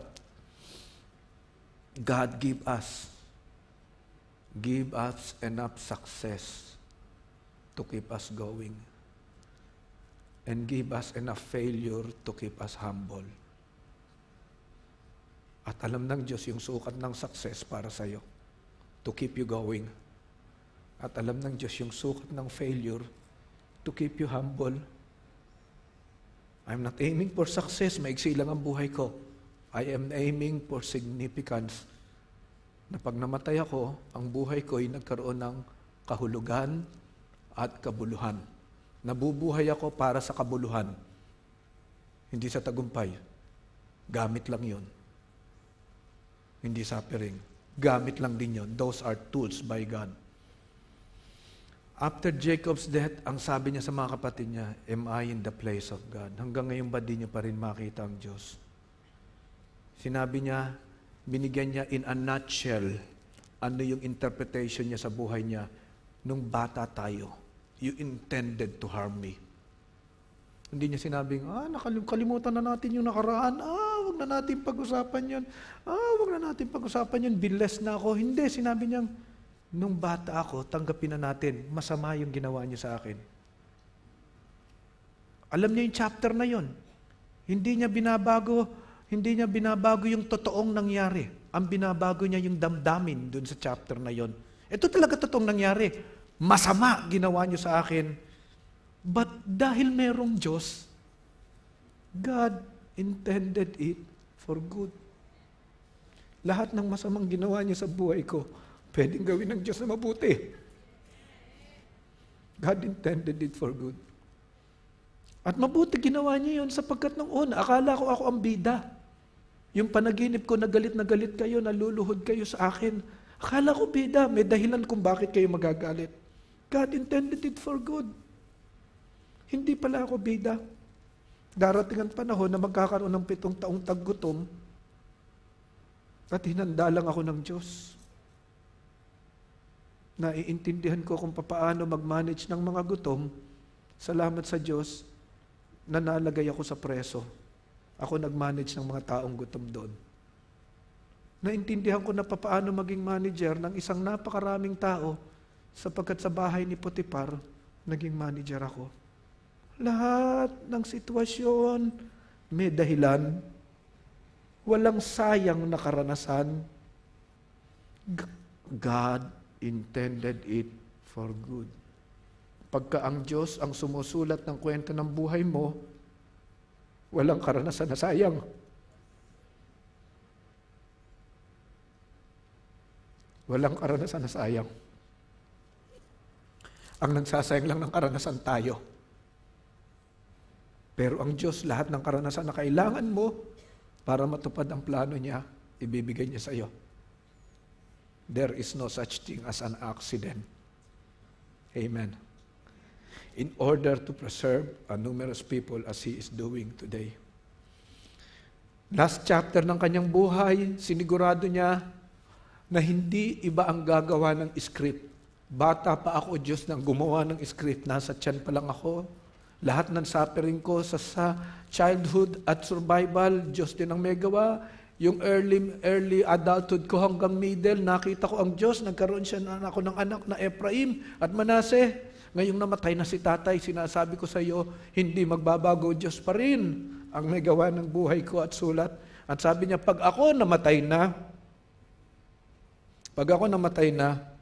God give us, give us enough success to keep us going. And give us enough failure to keep us humble. At alam ng Diyos yung sukat ng success para sa iyo, to keep you going. At alam ng Diyos yung sukat ng failure, to keep you humble. I'm not aiming for success, maigsi lang ang buhay ko. I am aiming for significance. Na pag namatay ako, ang buhay ko ay nagkaroon ng kahulugan at kabuluhan. Nabubuhay ako para sa kabuluhan, hindi sa tagumpay. Gamit lang yon. Hindi suffering. Gamit lang din yon. Those are tools by God. After Jacob's death, ang sabi niya sa mga kapatid niya, am I in the place of God? Hanggang ngayon ba di niyo pa rin makita ang Diyos? Sinabi niya, binigyan niya in a nutshell, ano yung interpretation niya sa buhay niya. Nung bata tayo, you intended to harm me. Hindi niya sinabing, ah, nakalimutan na natin yung nakaraan. Ah, wag na natin pag-usapan yun. Ah, wag na natin pag-usapan yun. Binless na ako. Hindi, sinabi niya, nung bata ako, tanggapin na natin. Masama yung ginawa niyo sa akin. Alam niya yung chapter na yun. Hindi niya binabago, hindi niya binabago yung totoong nangyari. Ang binabago niya yung damdamin dun sa chapter na yun. Ito talaga totoong nangyari. Masama ginawa niyo sa akin. But dahil merong Diyos, God intended it for good. Lahat ng masamang ginawa niya sa buhay ko, pwedeng gawin ng Diyos na mabuti. God intended it for good. At mabuti ginawa niya yun sapagkat nung una, akala ko ako ang bida. Yung panaginip ko na galit na galit kayo, naluluhod kayo sa akin. Akala ko bida, may dahilan kung bakit kayo magagalit. God intended it for good. Hindi pala ako bida. Darating ang panahon na magkakaroon ng pitong taong taggutom at hinanda lang ako ng Diyos. Naiintindihan ko kung paano mag-manage ng mga gutom. Salamat sa Diyos, nanalagay ako sa preso. Ako nag-manage ng mga taong gutom doon. Naintindihan ko na paano maging manager ng isang napakaraming tao sapagkat sa bahay ni Ptr, naging manager ako. Lahat ng sitwasyon may dahilan. Walang sayang na karanasan. God intended it for good. Pagka ang Diyos ang sumusulat ng kwento ng buhay mo, walang karanasan na sayang. Walang karanasan na sayang. Ang nagsasayang lang ng karanasan tayo. Pero ang Diyos, lahat ng karanasan na kailangan mo para matupad ang plano niya, ibibigay niya sa iyo. There is no such thing as an accident. Amen. In order to preserve a numerous people as He is doing today. Last chapter ng kanyang buhay, sinigurado niya na hindi iba ang gagawa ng script. Bata pa ako, Diyos, nang gumawa ng script. Nasa tiyan pa lang ako. Lahat ng suffering ko sa, sa childhood at survival, Diyos din ang may gawa. Yung early, early adulthood ko hanggang middle, nakita ko ang Diyos, nagkaroon siya na ako ng anak na Ephraim at Manase. Ngayong namatay na si tatay, sinasabi ko sa iyo, hindi magbabago, Diyos pa rin ang may gawa ng buhay ko at sulat. At sabi niya, pag ako namatay na, pag ako namatay na,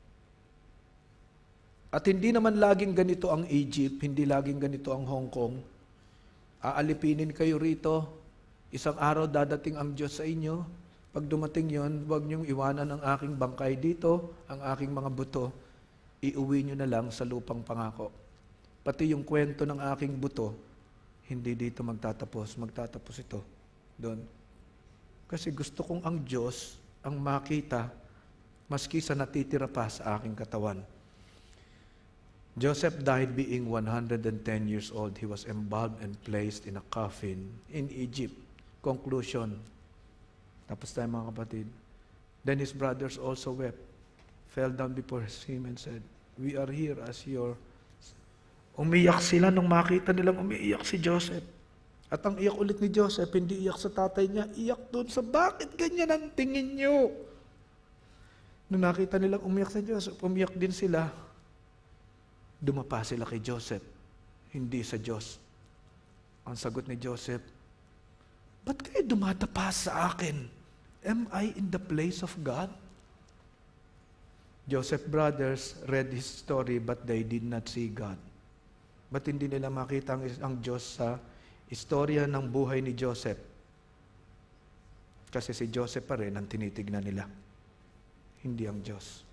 at hindi naman laging ganito ang Egypt, hindi laging ganito ang Hong Kong, aalipinin kayo rito, isang araw dadating ang Diyos sa inyo, pag dumating yon, huwag niyong iwanan ang aking bangkay dito, ang aking mga buto, iuwi niyo na lang sa lupang pangako. Pati yung kwento ng aking buto, hindi dito magtatapos, magtatapos ito, doon. Kasi gusto kong ang Diyos ang makita, maski sa natitira pa sa aking katawan. Joseph died being one hundred ten years old. He was embalmed and placed in a coffin in Egypt. Conclusion. Tapos tayo mga kapatid. Then his brothers also wept, fell down before him and said, "We are here as your..." Umiyak sila nung makita nilang umiiyak si Joseph. At ang iyak ulit ni Joseph, hindi iyak sa tatay niya, iyak doon sa bakit ganyan ang tingin niyo. Nung nakita nilang umiyak si Joseph, umiyak din sila. Dumapa sila kay Joseph, hindi sa Diyos. Ang sagot ni Joseph, ba't kayo dumatapa sa akin? Am I in the place of God? Joseph's brothers read his story but they did not see God. Ba't hindi nila makita ang, ang Diyos sa istorya ng buhay ni Joseph? Kasi si Joseph pa rin ang tinitignan nila, hindi ang Diyos.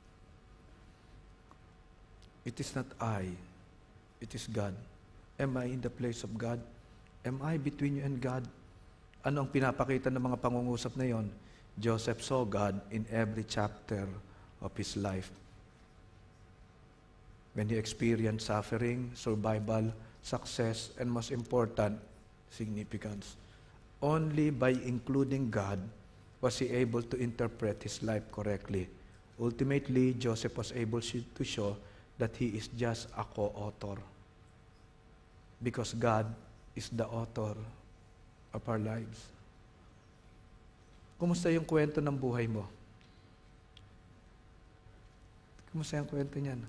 It is not I, it is God. Am I in the place of God? Am I between you and God? Ano ang pinapakita ng mga pangungusap na yon? Joseph saw God in every chapter of his life. When he experienced suffering, survival, success, and most important, significance. Only by including God was he able to interpret his life correctly. Ultimately, Joseph was able to show that he is just a co-author. Because God is the author of our lives. Kumusta yung kwento ng buhay mo? Kumusta yung kwento niyan?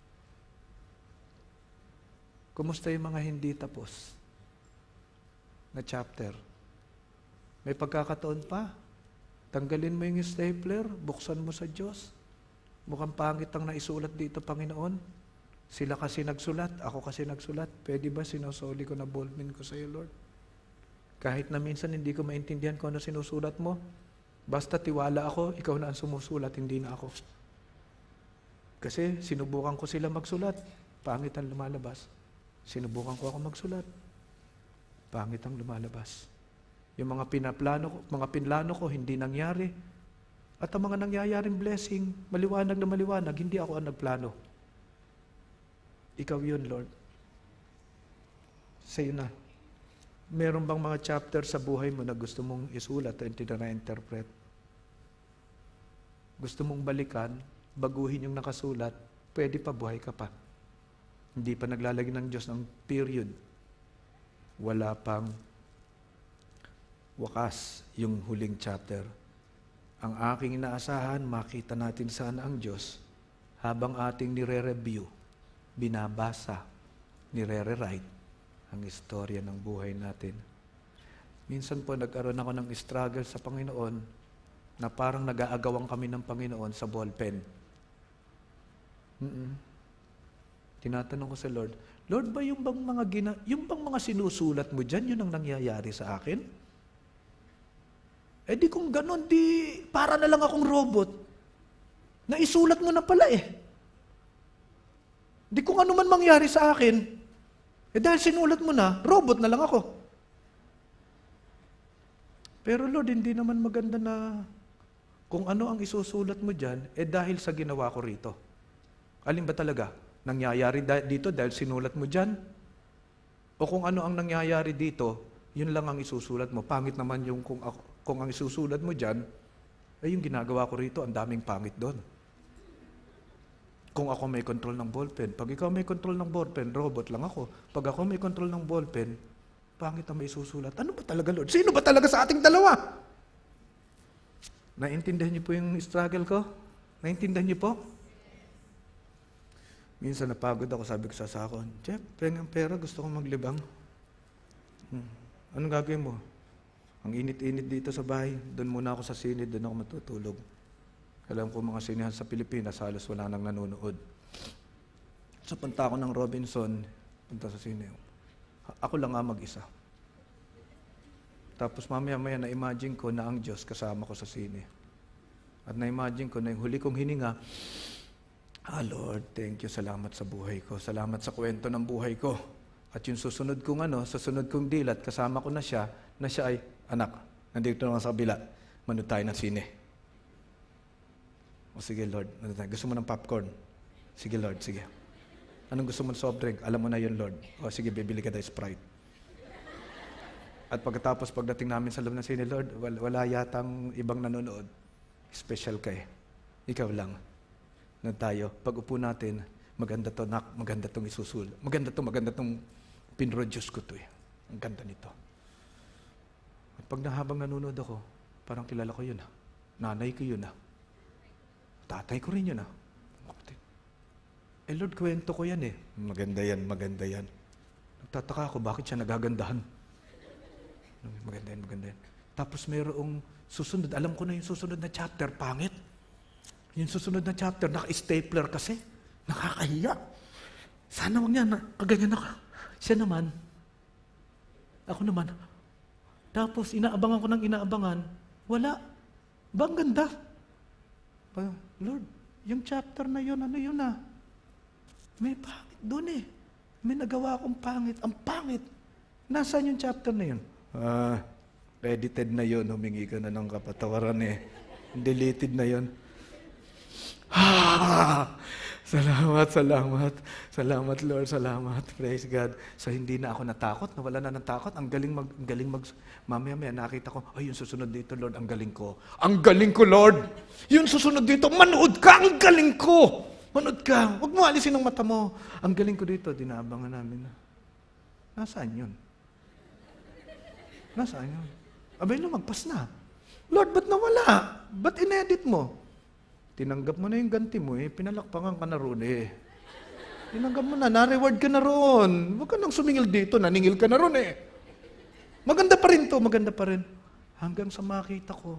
Kumusta yung mga hindi tapos na chapter? May pagkakataon pa. Tanggalin mo yung stapler, buksan mo sa Diyos. Mukhang pangit ang naisulat dito, Panginoon. Sila kasi nagsulat, ako kasi nagsulat. Pwede ba sinusuli ko na ballpen ko sa iyo, Lord? Kahit na minsan hindi ko maintindihan kung ano sinusulat mo, basta tiwala ako, ikaw na ang sumusulat, hindi na ako. Kasi sinubukan ko sila magsulat, pangit ang lumalabas. Sinubukan ko ako magsulat, pangit ang lumalabas. Yung mga pinaplano ko, mga pinlano ko, hindi nangyari. At ang mga nangyayaring blessing, maliwanag na maliwanag, hindi ako ang nagplano. Ikaw yun, Lord. Sa'yo na. Meron bang mga chapter sa buhay mo na gusto mong isulat o hindi na na-interpret? Gusto mong balikan, baguhin yung nakasulat, pwede pa, buhay ka pa. Hindi pa naglalagay ng Diyos ng period. Wala pang wakas yung huling chapter. Ang aking inaasahan, makita natin sana ang Diyos habang ating nire-review, binabasa, nire-rewrite ang istorya ng buhay natin. Minsan po nagkaroon ako ng struggle sa Panginoon na parang nag-aagawang kami ng Panginoon sa ballpen. Mm-mm. Tinatanong ko sa Lord, Lord ba yung bang mga, gina, yung bang mga sinusulat mo dyan, yun ang nangyayari sa akin? Eh di kung ganon, di para na lang akong robot. Naisulat mo na pala eh. Di kung ano man mangyari sa akin, eh dahil sinulat mo na, robot na lang ako. Pero Lord, hindi naman maganda na kung ano ang isusulat mo dyan, eh dahil sa ginawa ko rito. Alin ba talaga? Nangyayari dito dahil sinulat mo dyan? O kung ano ang nangyayari dito, yun lang ang isusulat mo. Pangit naman yung kung, ako, kung ang isusulat mo dyan, ay yung ginagawa ko rito, ang daming pangit doon. Kung ako may control ng ballpen, pag ikaw may control ng ballpen, robot lang ako. Pag ako may control ng ballpen, pangit ang may isusulat. Ano ba talaga, Lord? Sino ba talaga sa ating dalawa? Naintindihan niyo po yung struggle ko? Naintindihan niyo po? Minsan napagod ako, sabi ko sa sakon, Jeff, pengang pera, gusto kong maglibang. Hmm. Anong gagawin mo? Ang init-init dito sa bahay, doon muna ako sa sine, doon ako matutulog. Alam ko mga sinehan sa Pilipinas, halos wala nang nanonood. So punta ako ng Robinson, punta sa sine. Ako lang nga mag-isa. Tapos mamaya-maya na-imagine ko na ang Diyos kasama ko sa sine. At na-imagine ko na yung huli kong hininga, ah Lord, thank you, salamat sa buhay ko. Salamat sa kwento ng buhay ko. At yung susunod kong ano, susunod kong dilat, kasama ko na siya, na siya ay, anak, nandito naman sa kabila, manood tayo ng sine. O sige Lord, gusto mo ng popcorn? Sige Lord, sige. Anong gusto mo ng soft drink? Alam mo na yun Lord. O sige, bibili ka tayo Sprite. At pagkatapos, pagdating namin sa loob ng sine, Lord, wala, wala yatang ibang nanonood. Special ka eh. Ikaw lang. Na tayo, pag upo natin, maganda to, nak, maganda tong isusul. Maganda to, maganda tong pinroduce ko to eh. Ang ganda nito. At pag nahabang nanonood ako, parang kilala ko yun ah. Nanay ko yun ah. Tatay ko rin yun ah. Eh Lord, kwento ko yan eh. Maganda yan, maganda yan. Nagtataka ako, bakit siya nagagandahan? Maganda yan, maganda yan. Tapos mayroong susunod, alam ko na yung susunod na chapter, pangit. Yung susunod na chapter, naka-stapler kasi. Nakakahiya. Sana wag niya, kaganyan ako. Siya naman. Ako naman. Tapos, inaabangan ko ng inaabangan. Wala. Ba, ang ganda. Lord, yung chapter na yun, ano yun ah? May pangit doon eh. May nagawa akong pangit. Ang pangit. Nasaan yung chapter na yun? Ah, edited na yun. Humingi ka na ng kapatawaran eh. Deleted na yun. Ah, salamat, salamat. Salamat, Lord, salamat. Praise God. So, hindi na ako natakot. Nawala na ng takot. Ang galing mag... Ang galing mag mamaya-maya nakita ko, ay, yung susunod dito, Lord, ang galing ko. Ang galing ko, Lord! Yung susunod dito, manood ka! Ang galing ko! Manood ka! Huwag mo alisin ang mata mo. Ang galing ko dito, dinaabangan namin. Nasaan yun? Nasaan yun? Abay, lumagpas na. Lord, ba't nawala? Ba't inedit mo? Tinanggap mo na yung ganti mo eh, pinalakpangan ka na roon eh. Tinanggap mo na, na-reward ka na roon. Huwag ka nang sumingil dito, naningil ka na roon eh. Maganda pa rin to, maganda pa rin. Hanggang sa makita ko,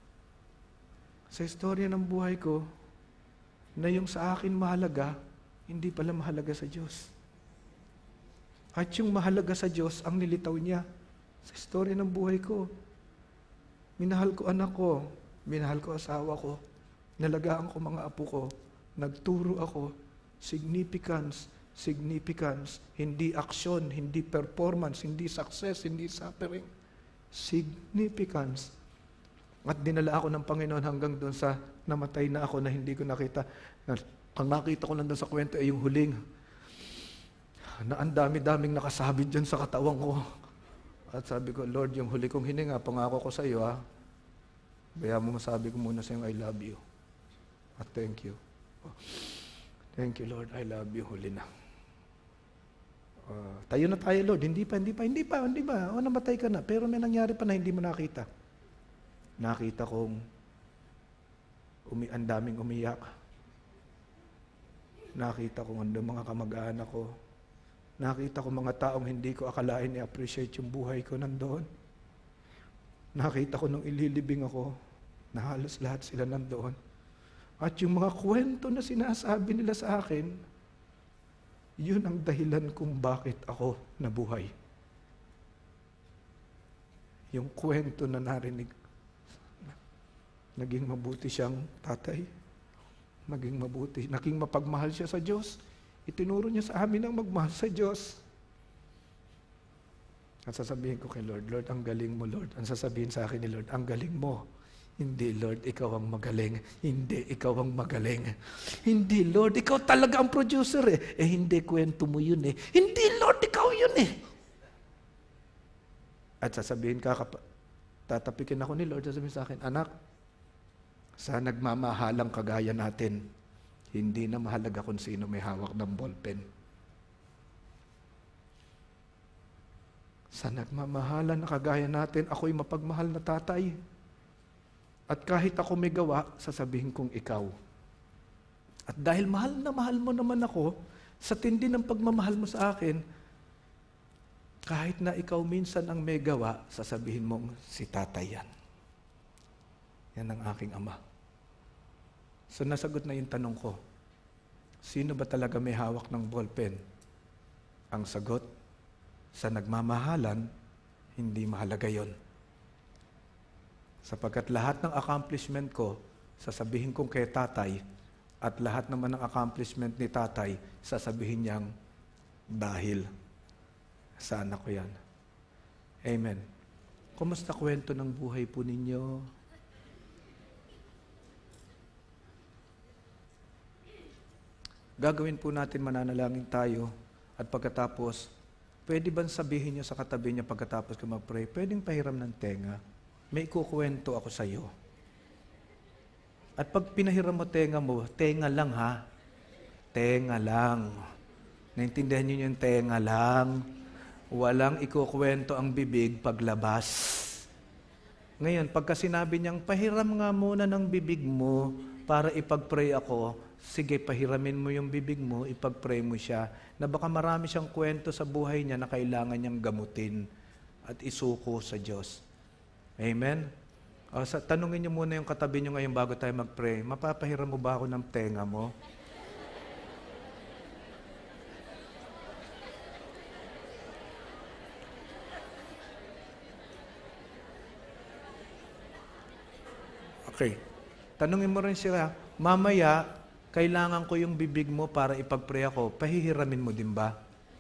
sa istorya ng buhay ko, na yung sa akin mahalaga, hindi pala mahalaga sa Diyos. At yung mahalaga sa Diyos, ang nilitaw niya sa istorya ng buhay ko. Minahal ko anak ko, minahal ko asawa ko, nalagaan ko mga apo ko, nagturo ako, significance, significance, hindi aksyon, hindi performance, hindi success, hindi suffering. Significance. At dinala ako ng Panginoon hanggang doon sa namatay na ako na hindi ko nakita. Ang nakita ko lang doon sa kwento ay yung huling na ang dami-daming nakasabit dyan sa katawan ko. At sabi ko, Lord, yung huli kong hininga, pangako ko sa iyo, ha? Kaya mo masabi ko muna sa iyo, I love you. At thank you. Thank you, Lord, I love you. Huli na. Uh, tayo na tayo, Lord. Hindi pa, hindi pa, hindi pa, hindi pa. O, namatay ka na. Pero may nangyari pa na hindi mo nakita. Nakita kong umi ang daming umiyak. Nakita ko ang mga kamag-anak ko. Nakita ko mga taong hindi ko akalain i-appreciate yung buhay ko nandoon. Nakita ko nung ililibing ako, na halos lahat sila nandoon. At yung mga kwento na sinasabi nila sa akin, yun ang dahilan kung bakit ako nabuhay. Yung kwento na narinig, naging mabuti siyang tatay, naging mabuti, naging mapagmahal siya sa Diyos. Itinuro niya sa amin ang magmahal sa Diyos. At sasabihin ko kay Lord, Lord, ang galing mo, Lord. Ang sasabihin sa akin ni Lord, ang galing mo. Hindi, Lord, ikaw ang magaling. Hindi, ikaw ang magaling. Hindi, Lord, ikaw talaga ang producer eh. Eh, hindi, kwento mo yun eh. Hindi, Lord, ikaw yun eh. At sasabihin ka, tatapikin ako ni Lord, sasabihin sa akin, anak, sa nagmamahalang kagaya natin, hindi na mahalaga kung sino may hawak ng ballpen. Sa nagmamahalan na kagaya natin, ako'y mapagmahal na tatay. At kahit ako may gawa, sasabihin kong ikaw. At dahil mahal na mahal mo naman ako, sa tindi ng pagmamahal mo sa akin, kahit na ikaw minsan ang may gawa, sasabihin mong si tatay yan. Yan ang aking ama. So nasagot na yung tanong ko, sino ba talaga may hawak ng ballpen? Ang sagot, sa nagmamahalan, hindi mahalaga yon. Sapagkat lahat ng accomplishment ko, sasabihin kong kay tatay, at lahat naman ng accomplishment ni tatay, sasabihin niyang dahil sa anak ko yan. Amen. Kumusta kwento ng buhay po ninyo? Gagawin po natin, mananalangin tayo, at pagkatapos, pwede ba sabihin niyo sa katabi niya pagkatapos ko mag-pray, pwedeng pahiram ng tenga? May ikukwento ako sa iyo. At pag pinahiram mo tenga mo, tenga lang ha. Tenga lang. Naintindihan niyo yung tenga lang. Walang ikukwento ang bibig paglabas. Ngayon, pagka sinabi niyang, pahiram nga muna ng bibig mo para ipag-pray ako, sige, pahiramin mo yung bibig mo, ipag-pray mo siya, na baka marami siyang kwento sa buhay niya na kailangan niyang gamutin at isuko sa Diyos. Amen? O, sa, tanungin niyo muna yung katabi niyo ngayon bago tayo mag-pray, mapapahiram mo ba ako ng tenga mo? Okay. Tanungin mo rin siya, mamaya, kailangan ko yung bibig mo para ipag-pray ako, pahihiramin mo din ba?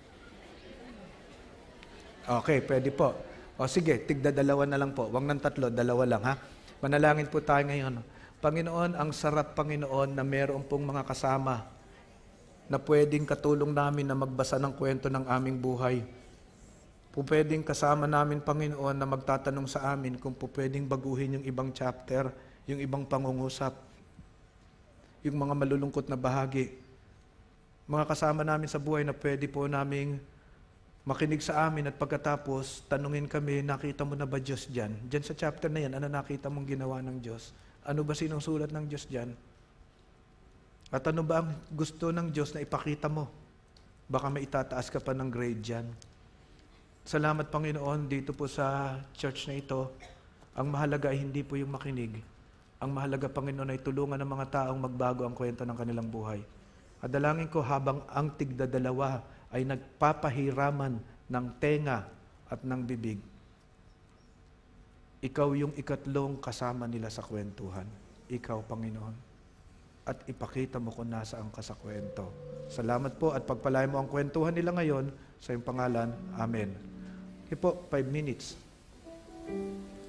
Okay, pwede po. O sige, tigda dalawa na lang po. Huwag ng tatlo, dalawa lang ha. Manalangin po tayo ngayon. Panginoon, ang sarap Panginoon na meron pong mga kasama na pwedeng katulong namin na magbasa ng kwento ng aming buhay. Po pwedeng kasama namin, Panginoon, na magtatanong sa amin kung po pwedeng baguhin yung ibang chapter, yung ibang pangungusap, yung mga malulungkot na bahagi. Mga kasama namin sa buhay na pwede po naming makinig sa amin at pagkatapos, tanungin kami, nakita mo na ba Diyos dyan? Dyan sa chapter na yan, ano nakita mong ginawa ng Diyos? Ano ba sinusulat ng Diyos dyan? At ano ba ang gusto ng Diyos na ipakita mo? Baka may itataas ka pa ng grade dyan. Salamat Panginoon dito po sa church na ito. Ang mahalaga ay hindi po yung makinig. Ang mahalaga Panginoon ay tulungan ng mga taong magbago ang kwento ng kanilang buhay. At dalangin ko habang ang tigdadalawa ay nagpapahiraman ng tenga at ng bibig, ikaw yung ikatlong kasama nila sa kwentuhan. Ikaw, Panginoon. At ipakita mo kung nasaan ka sa kwento. Salamat po at pagpalain mo ang kwentuhan nila ngayon sa iyong pangalan. Amen. Okay po, five minutes.